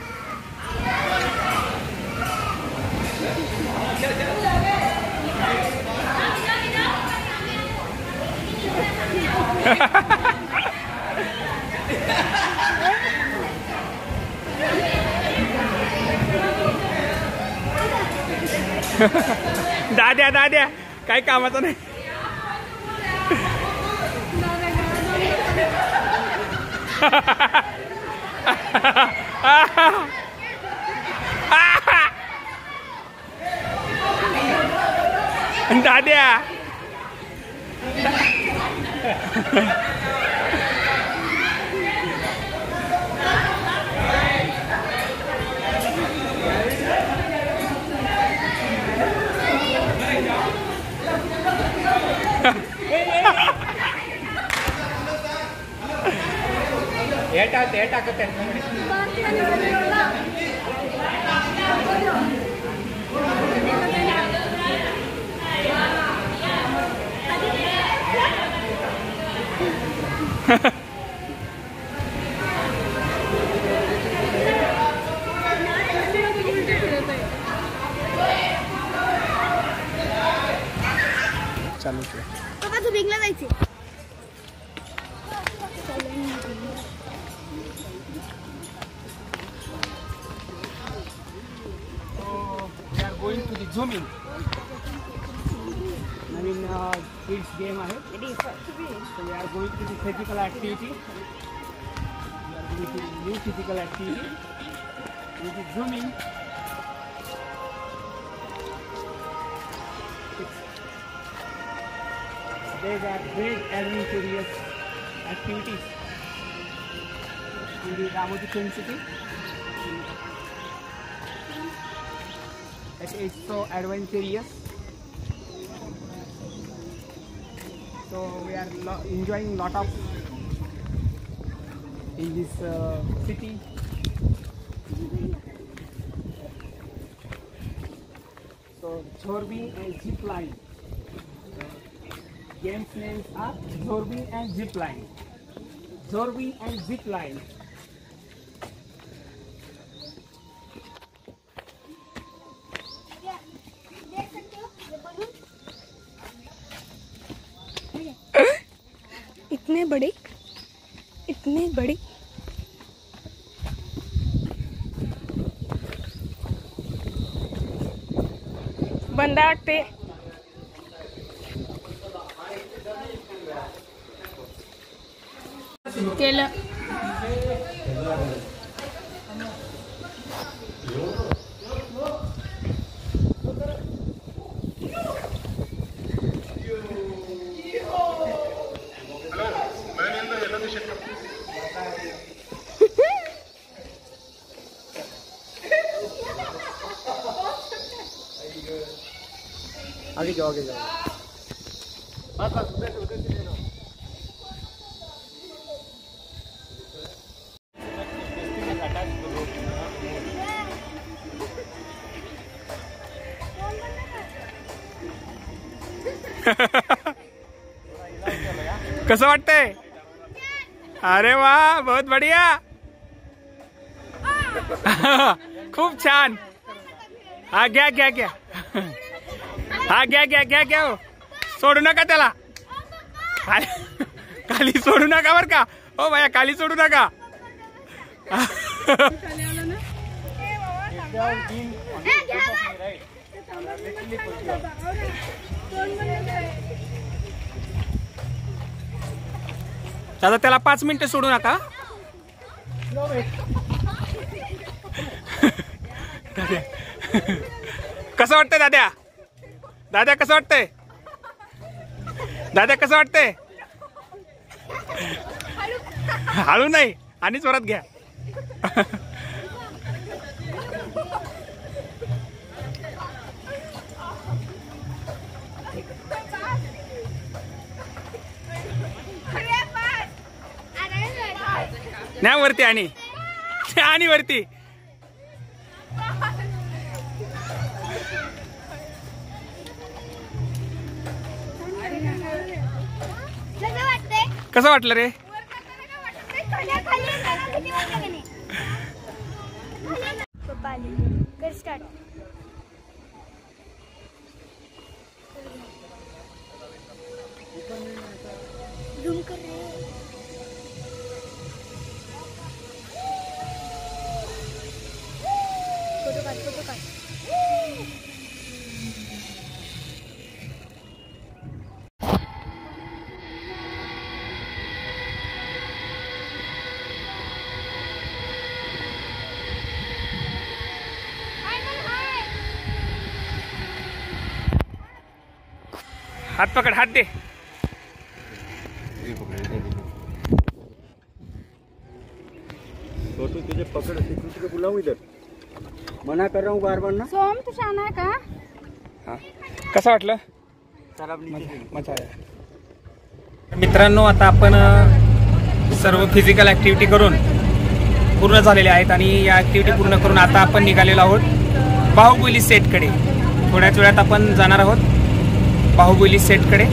दाद्या दाद्या काही कामाचं नाही। दाद्या टाक टाकत चालू पप्पा तू बिंगला जायचे। going to the zooming. Naveen kids game आहे. So we are going to the physical activity. We are going to new physical activity. With the zooming. These are great adventurous activities in the Ramoji Film City. It is so adventurous. So we are lo enjoying lot of in this uh, city. So Zorbing and zip line. Games names are Zorbing and zip line. Zorbing and zip line. इतने बड़े इतने बड़े बंदा वाटते। केलं आगे जाओ आगे जाओ। बस बस उधर उधर से ले लो। कसं वाटतंय? अरे वाह बहुत बढ़िया। खूप छान। हा घ्या घ्या घ्या हा घ्या घ्या घ्या घ्या सोडू नका त्याला खाली खाली सोडू नका बर का। ओ भैया खाली सोडू नका। दादा त्याला पाच मिनिटं सोडू नका। कसं वाटतंय दाद्या? दादा कसं वाटतंय? दादा कसं वाटतंय? हळू नाही आणि जोरात घ्या। न्या वरती आणि आणि वरती कसं वाटलं रे? फोटो काढ फोटो काढ हात पकड़, हाथ दे। छोटू तुझे पकड़, तुझे बुलाऊं इधर? मना कर रहा हूँ बार बार ना। सोम तू शाना आहे का? हा, कसं वाटलं? मजा आया। मित्रांनो, आता आपण सर्व फिजिकल ऍक्टिव्हिटी करून पूर्ण झालेले आहेत आणि या ऍक्टिव्हिटी पूर्ण करून आता आपण निघालेलो आहोत बाहुबली सेटकडे। थोड्याच वेळात आपण जाणार आहोत बाहुबली सेटकडे।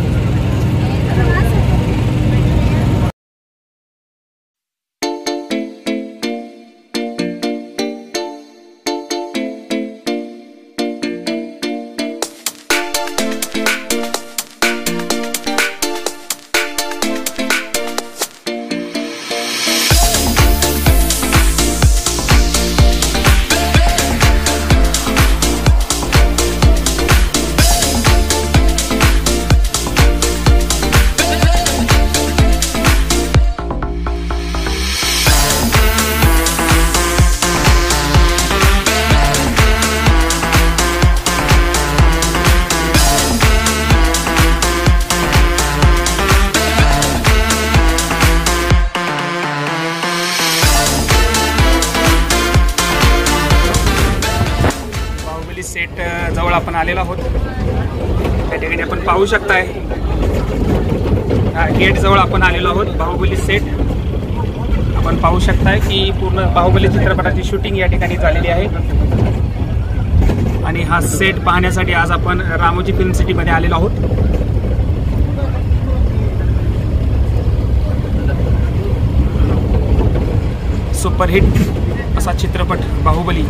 सेट जवळ आपण आलेलो आहोत। त्या ठिकाणी आपण पाहू शकताय गेट जवळ आपण आलेलो आहोत बाहुबली सेट। आपण पाहू शकताय की पूर्ण बाहुबली चित्रपटाची शूटिंग या ठिकाणी झालेली आहे आणि हा सेट पाहण्यासाठी आज आपण रामोजी फिल्म सिटी मध्ये आलेलो आहोत। सुपरहिट असा चित्रपट बाहुबली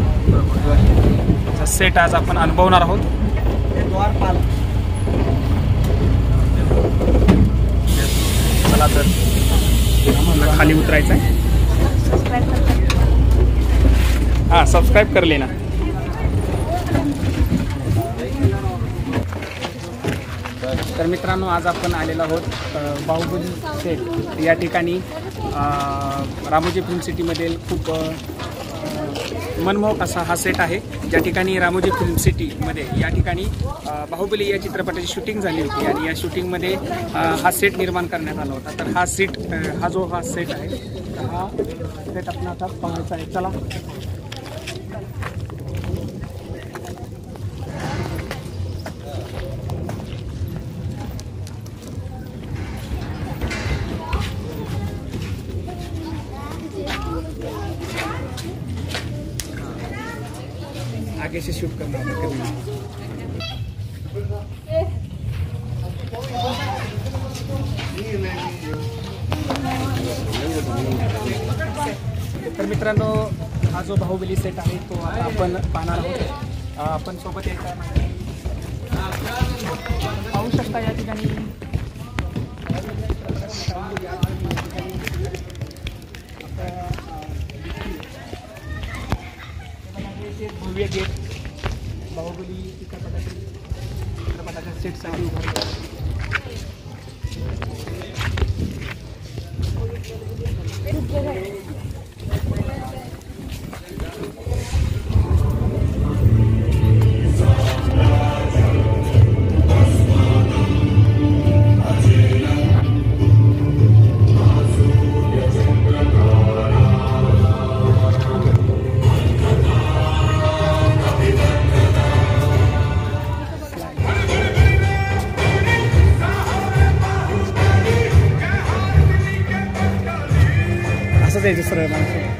सेट आज आपण अनुभवणार आहोत। चला तर आम्हाला खाली उतरायचं आहे। हाँ, सब्सक्राइब कर लेना। तर मित्रांनो, आज आपण आलेलो आहोत बाहुबली सेट या ठिकाणी। रामोजी फिल्म सिटीमधील खूप मनमोहक असा हा सेट आहे, ज्या ठिकाणी रामोजी फिल्म सिटीमध्ये या ठिकाणी बाहुबली या चित्रपटाची शूटिंग झाली होती आणि या शूटिंगमध्ये हा सेट निर्माण करण्यात आला होता। तर हा सेट हा जो हा सेट आहे तर हा सेट आपण आता पाहायचा आहे। चला आगे से शूट करना है कभी। तर मित्रांनो, हा जो बाहुबली सेट आहे तो आता आपण पाहणार आहोत। आपण सोबत यायचा पाहू शकता या ठिकाणी भव्य गेट बाहुबली चित्रपटाच्या चित्रपटाच्या सेटसाठी उभारले आहे। जायचं सरळ माणसं.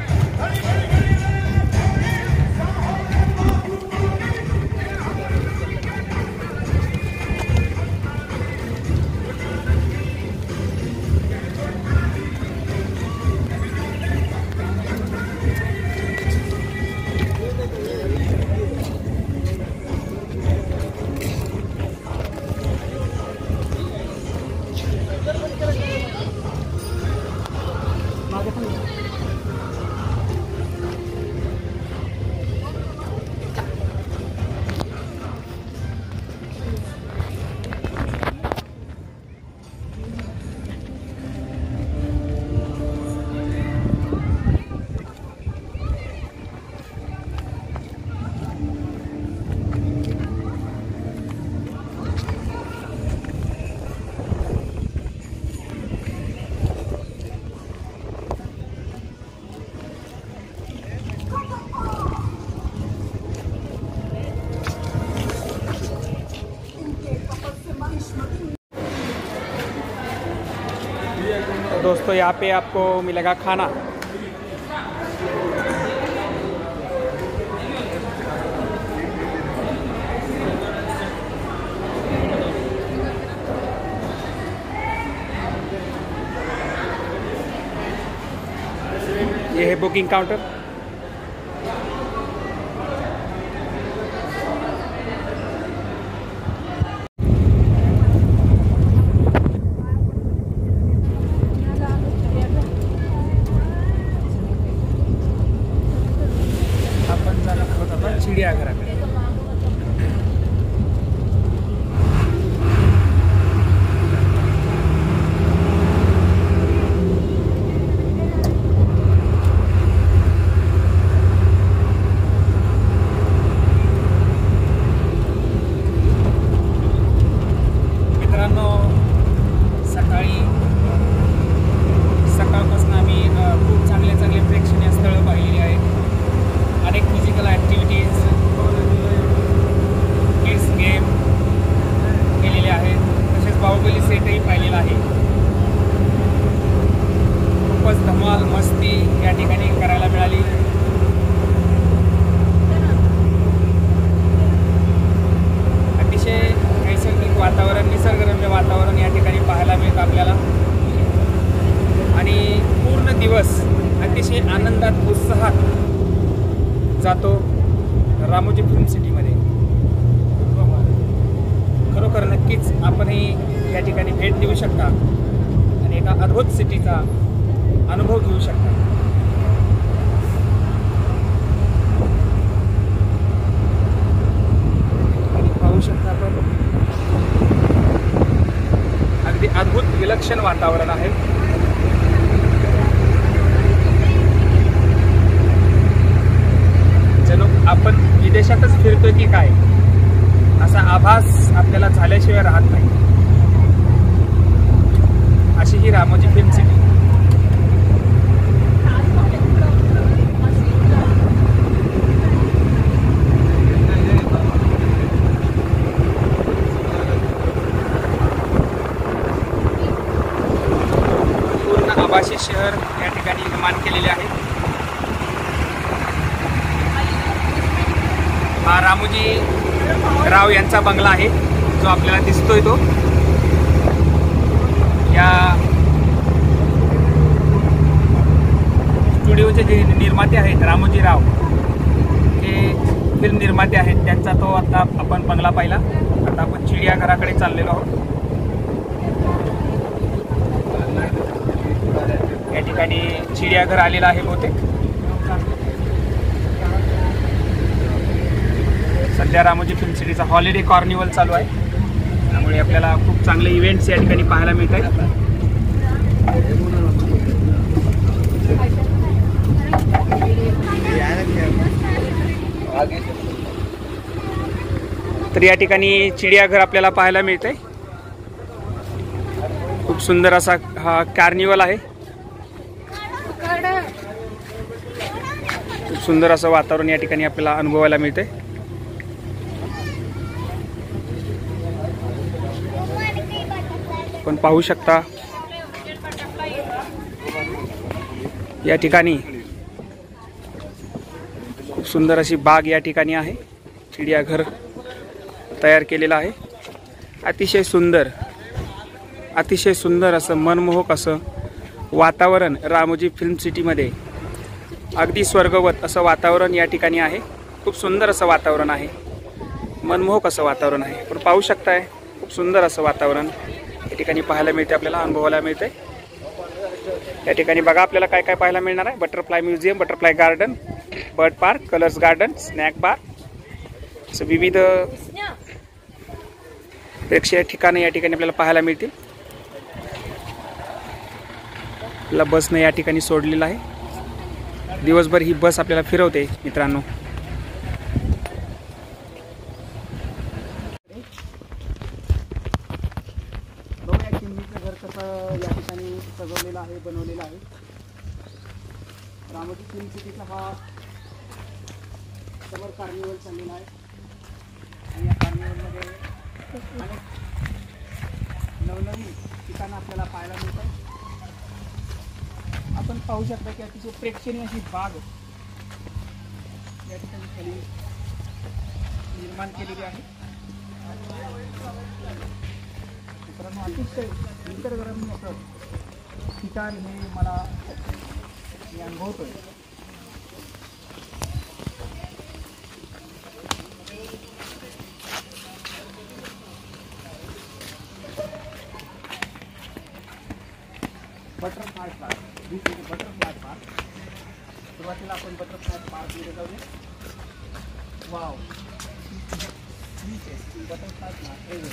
तो दोस्तों यहाँ पे आपको मिलेगा खाना। ये है बुकिंग काउंटर। चिड़ियाघराकडे मित्रांनो, सकाळी सकाळपासून आम्ही खूप चांगले चांगले प्रेक्षणीय स्थळं पाहिलेली आहेत. अनेक फिजिकल ॲक्टिव्हिटीज, किड्स गेम केलेले आहेत. तसेच बाहुबली सेटही पाहिलेला आहे. खूपच धमाल मस्ती या ठिकाणी करायला मिळाली. अतिशय नैसर्गिक वातावरण, निसर्गरम्य वातावरण या ठिकाणी पाहायला मिळतं आपल्याला. आणि पूर्ण दिवस अतिशय आनंदात, उत्साहात जातो रामोजी फिल्म सिटीमध्ये. खरोखर नक्कीच आपणही या ठिकाणी भेट देऊ शकता आणि एका अद्भुत सिटीचा अनुभव घेऊ शकता. पाहू शकता आपण, अगदी अद्भुत विलक्षण वातावरण आहे. आपण विदेशातच फिरतोय की काय असा आभास आपल्याला झाल्याशिवाय राहत नाही. अशी ही रामोजी फिल्म सिटी. पूर्ण आभासी शहर या ठिकाणी निर्माण केलेले आहे. हा रामोजी राव यांचा बंगला आहे जो आपल्याला दिसतोय. तो या स्टुडिओचे जे निर्माते आहेत रामोजी राव, हे फिल्म निर्माते आहेत. त्यांचा तो आता आपण बंगला पाहिला. आता आपण चिडियाघराकडे चाललेलो आहोत. या ठिकाणी चिडियाघर आलेलं आहे बहुतेक. सध्या रामोजी फिल्म सिटीचा हॉलिडे कार्निवल चालू आहे, त्यामुळे आपल्याला खूप चांगले इव्हेंट्स या ठिकाणी पाहायला मिळत आहेत. तर या ठिकाणी चिडियाघर आपल्याला पाहायला मिळतंय. खूप सुंदर असा हा कार्निवल आहे. खूप सुंदर असं वातावरण या ठिकाणी आपल्याला अनुभवायला मिळतंय. आपण पाहू शकता या ठिकाणी खूप सुंदर अशी बाग या ठिकाणी आहे. चिडियाघर तयार केलेलं आहे. अतिशय सुंदर अतिशय सुंदर असं मनमोहक असं वातावरण रामोजी फिल्म सिटीमध्ये अगदी स्वर्गवत असं वातावरण या ठिकाणी आहे. खूप सुंदर असं वातावरण आहे. मनमोहक असं वातावरण आहे. पण पाहू शकताय खूप सुंदर असं वातावरण या ठिकाणी पाहायला मिळते, आपल्याला अनुभवायला मिळते. या ठिकाणी बघा आपल्याला काय काय पाहायला मिळणार आहे. Butterfly museum, butterfly garden, bird park, colours garden, snack bar असं विविध प्रेक्षणीय ठिकाणे या ठिकाणी आपल्याला पाहायला मिळतील. आपल्याला बसने या ठिकाणी सोडलेलं आहे. दिवसभर ही बस आपल्याला फिरवते मित्रांनो. घर कसं या ठिकाणी सजवलेलं आहे, बनवलेलं आहे. रामोजी फिल्म सिटीचा हा समर कार्निवल चाललेला आहे आणि या कार्निवलमध्ये अनेक नवनवीन ठिकाणं आपल्याला पाहायला मिळतात. आपण पाहू शकता की अतिशय प्रेक्षणीय अशी बाग या ठिकाणी खाली निर्माण केलेली आहे. मित्रांनो अतिशय निसर्गरम्य असं ठिकाण हे मला मी अनुभवतोय. Butterfly park, this is butterfly park. सुरुवातीला आपण बटरफ्लाय पार्कमध्ये जाऊया. वाव, बटरफ्लाय पार्क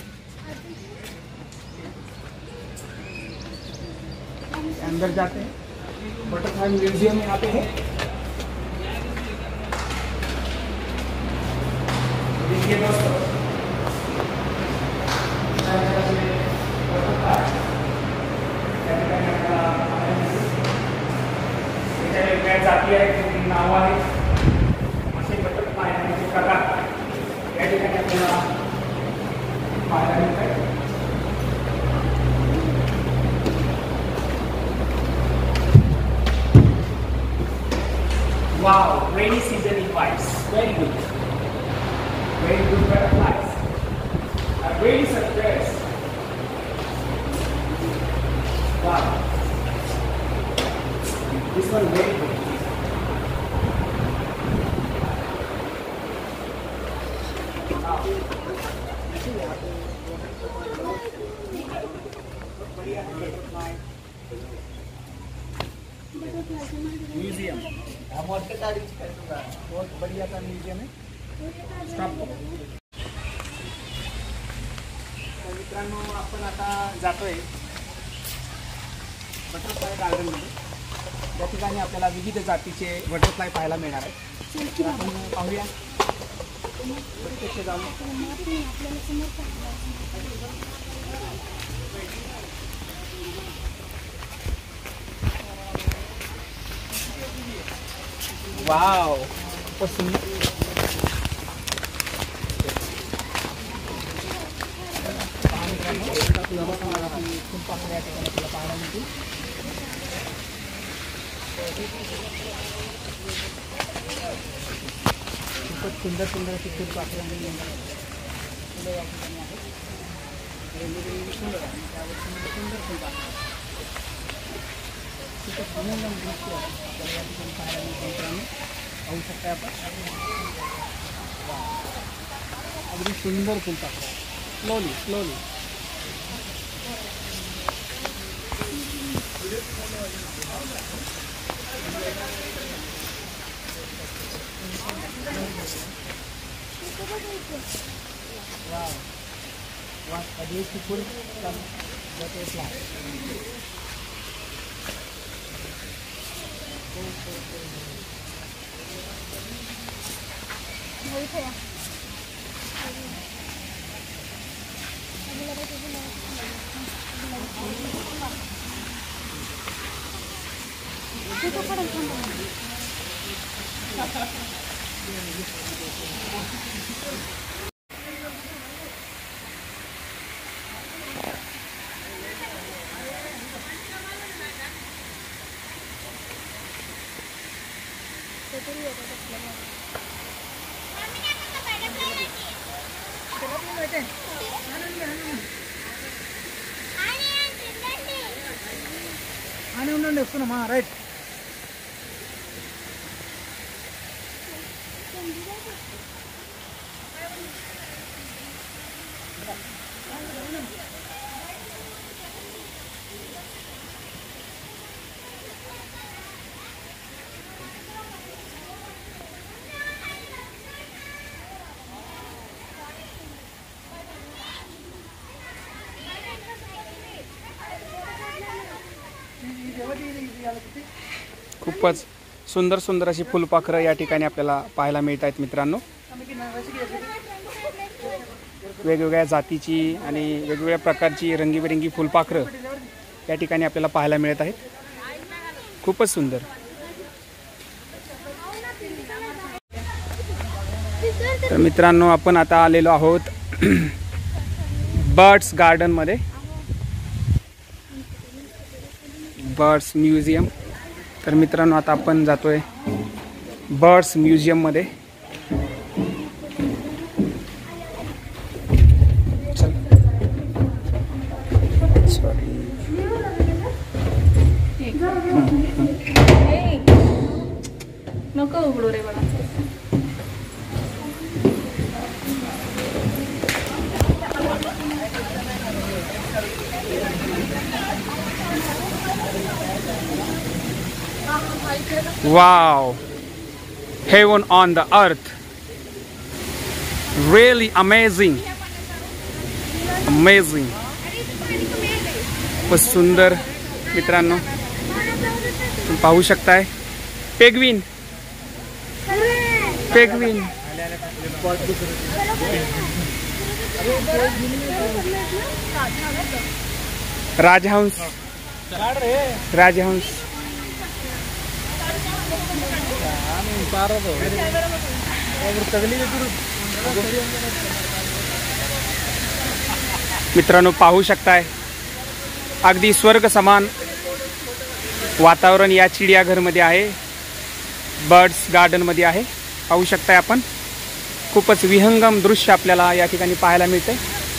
अंदर जाते हैं. बटरफ्लाई म्यूजियम यहाँ पे है. देखिए दोस्तों, जाती आहे नाव आहे असे बटरफ्लाय आहे प्रकार या ठिकाणी आपल्याला पाहायला मिळतात. Wow, rainy season vibes. Very good. Very good butterflies. A rainy surprise. Wow. This one very good. Wow. Museum बहुत बढ़िया का म्यूजियम है. मित्रांनो आपण आता जातोय बटरफ्लाय गार्डनमध्ये. त्या ठिकाणी आपल्याला विविध जातीचे बटरफ्लाय पाहायला मिळणार आहे. आपण पाहूया प्रत्यक्ष जाऊन. वाव, खूपच सुंदर. फुलपाखड्या या ठिकाणी आपल्याला पाहायला मिळतील. खूपच सुंदर सुंदर अशी फुलपाखड्यांची फुलं या ठिकाणी आहेत. वेगवेगळी फुलं आणि त्यावर सुंदर फुलपाखड्या खूपच मनोरंजक दृश्य आपल्याला या ठिकाणी पाहायला मिळतं. मित्रांनो पाहू शकता आपण अगदी सुंदर फुलपाखड्या. स्लोली स्लोली वाव वाह, ब्यूटीफुल बटरफ्लाई. అని ఉండండి వస్తున్నామా రైట్ खूपच सुंदर सुंदर अशी फुलपाखरं या ठिकाणी आपल्याला पाहायला मिळत आहेत मित्रांनो. वेगवेगळ्या जातीची आणि वेगवेगळ्या प्रकारची रंगीबेरंगी फुलपाखरं या ठिकाणी आपल्याला पाहायला मिळत आहेत. खूपच सुंदर. तर मित्रांनो आपण आता आलेलो आहोत बर्ड्स गार्डन मध्ये, बर्ड्स म्युझियम. तर मित्रांनो आता आपण जातोय बर्ड्स म्युझियम मध्ये. नको उघडू रे मला. Wow, heaven on the earth, really amazing, amazing. खूप सुंदर मित्रांनो, तुम्ही पाहू शकताय पेग्विन, पेग्विन. राजहंस, राजहंस. मित्रांनो पाहू शकताय अगदी स्वर्ग समान वातावरण या चिडियाघर मध्ये आहे, बर्ड्स गार्डन मध्ये आहे. पाहू शकताय आपण खूपच विहंगम दृश्य आपल्याला या ठिकाणी पाहायला मिळते.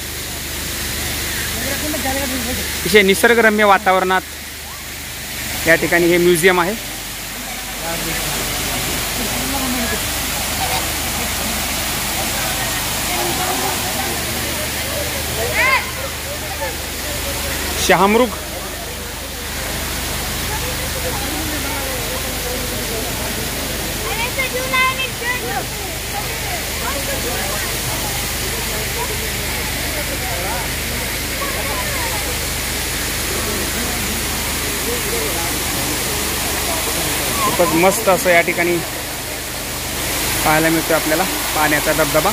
अतिशय निसर्गरम्य वातावरणात या ठिकाणी हे म्युझियम आहे. शहामृग, खूपच मस्त असं या ठिकाणी पाहायला मिळतो आपल्याला पाण्याचा धबधबा.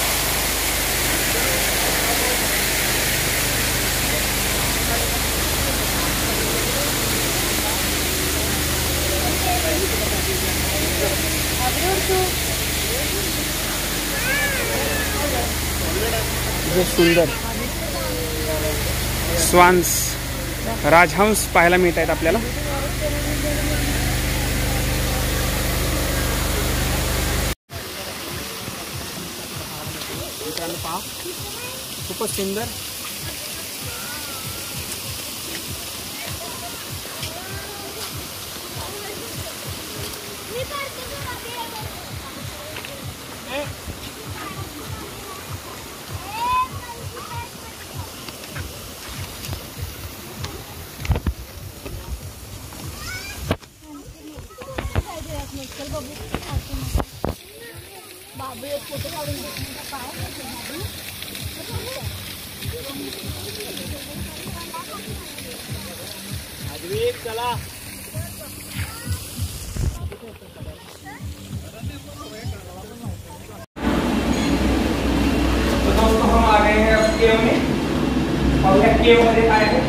सुंदर स्वान्स, राजहंस पाहायला मिळत आहेत आपल्याला. पहा खूपच सुंदर. चला तो दोस्तों हम आ गए हैं अब केव में, और यह केव मध्ये काय आहे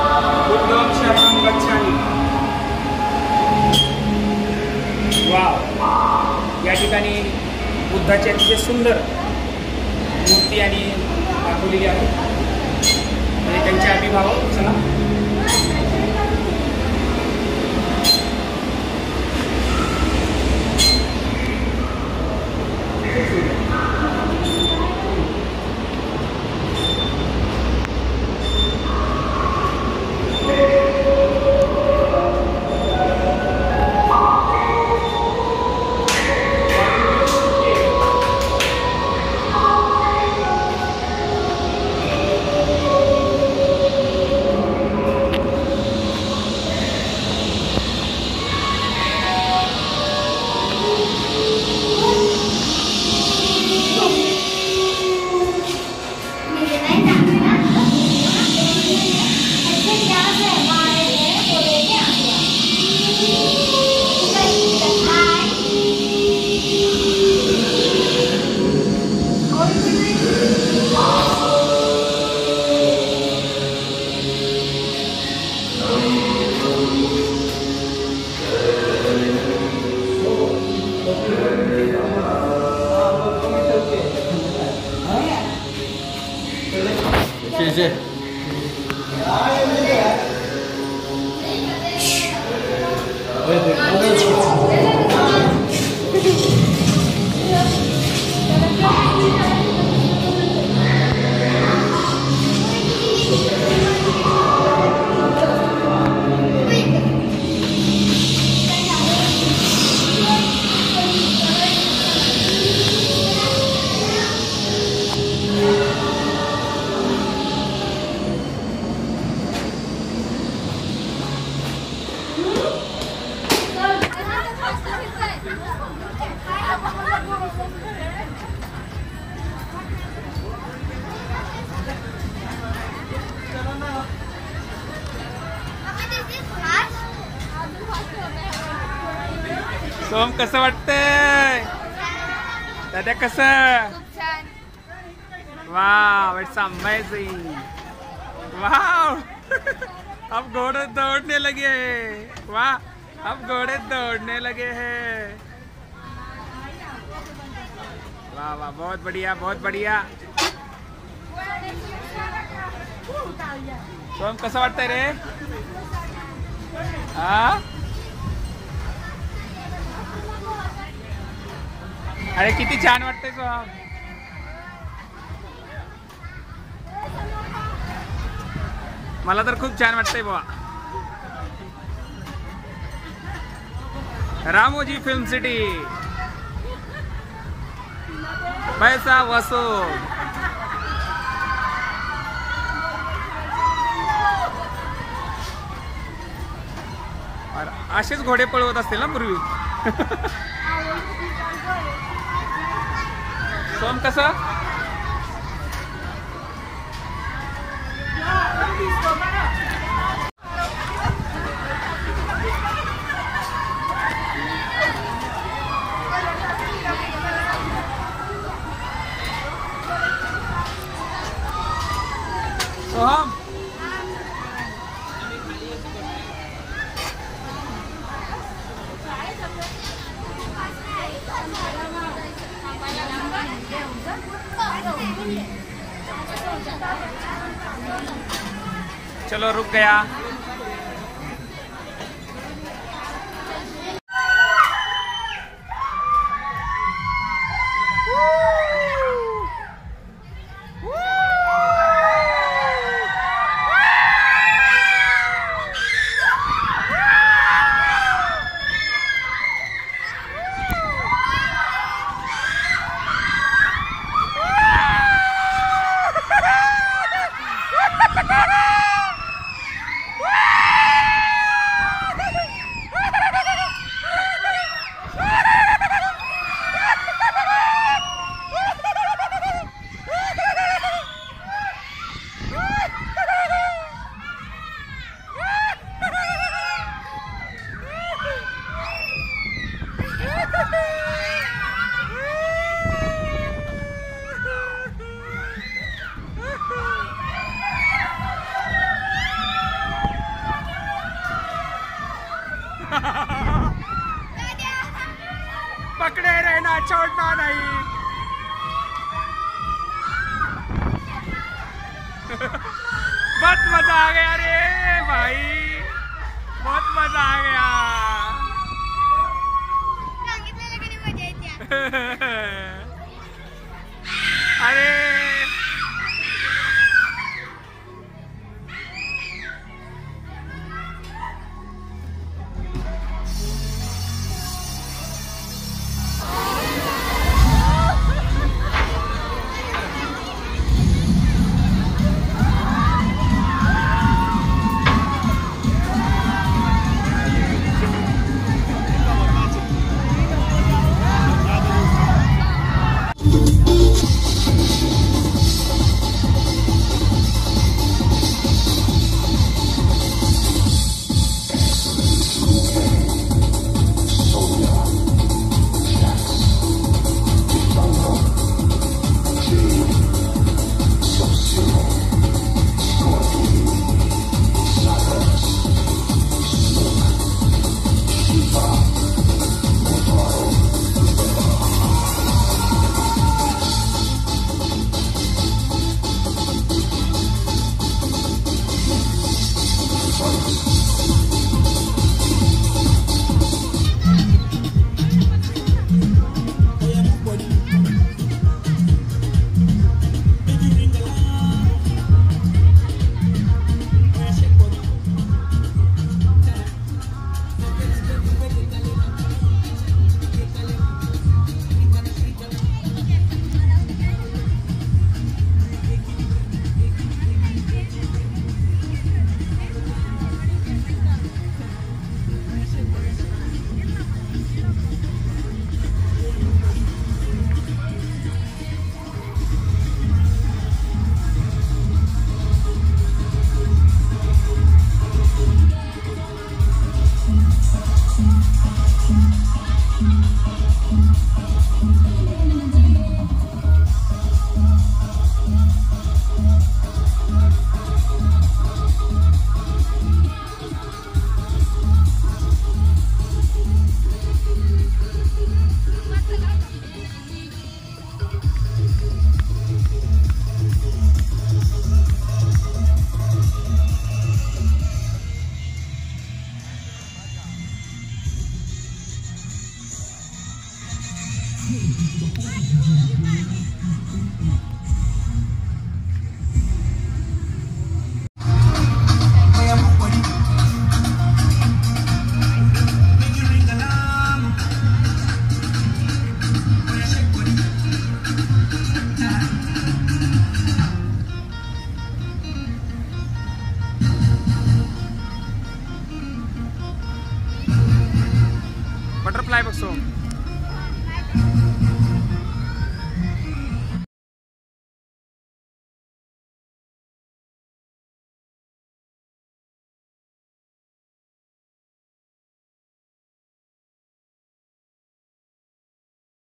Wow. सुंदर मूर्ती आणि दाखवलेली आहे. हे त्यांचे अभिभावक. चला सोम कसं वाटतंय दादा? कसं? वाव, इट्स अमेजिंग. वाव, अब घोड़े दौड़ने लगे हैं. वाह, अब घोड़े दौड़ने लगे हैं. वाह वाह, बहुत बढ़िया, बहुत बढ़िया. सोम कसं वाटतंय रे? हा, अरे किती छान वाटतंय सोम. मला तर खूप छान वाटतंय बाबा. रामोजी फिल्म सिटी, पैसा वसूल. असेच घोडे पळवत असतील ना पूर्वी. सोम कसं? सोहम, चलो रुक गया. पकड़े रहना, छोड़ना नहीं. मजा आ गया रे भाई, बहुत मजा आ गया। अरे बटरफ्लाई बघतो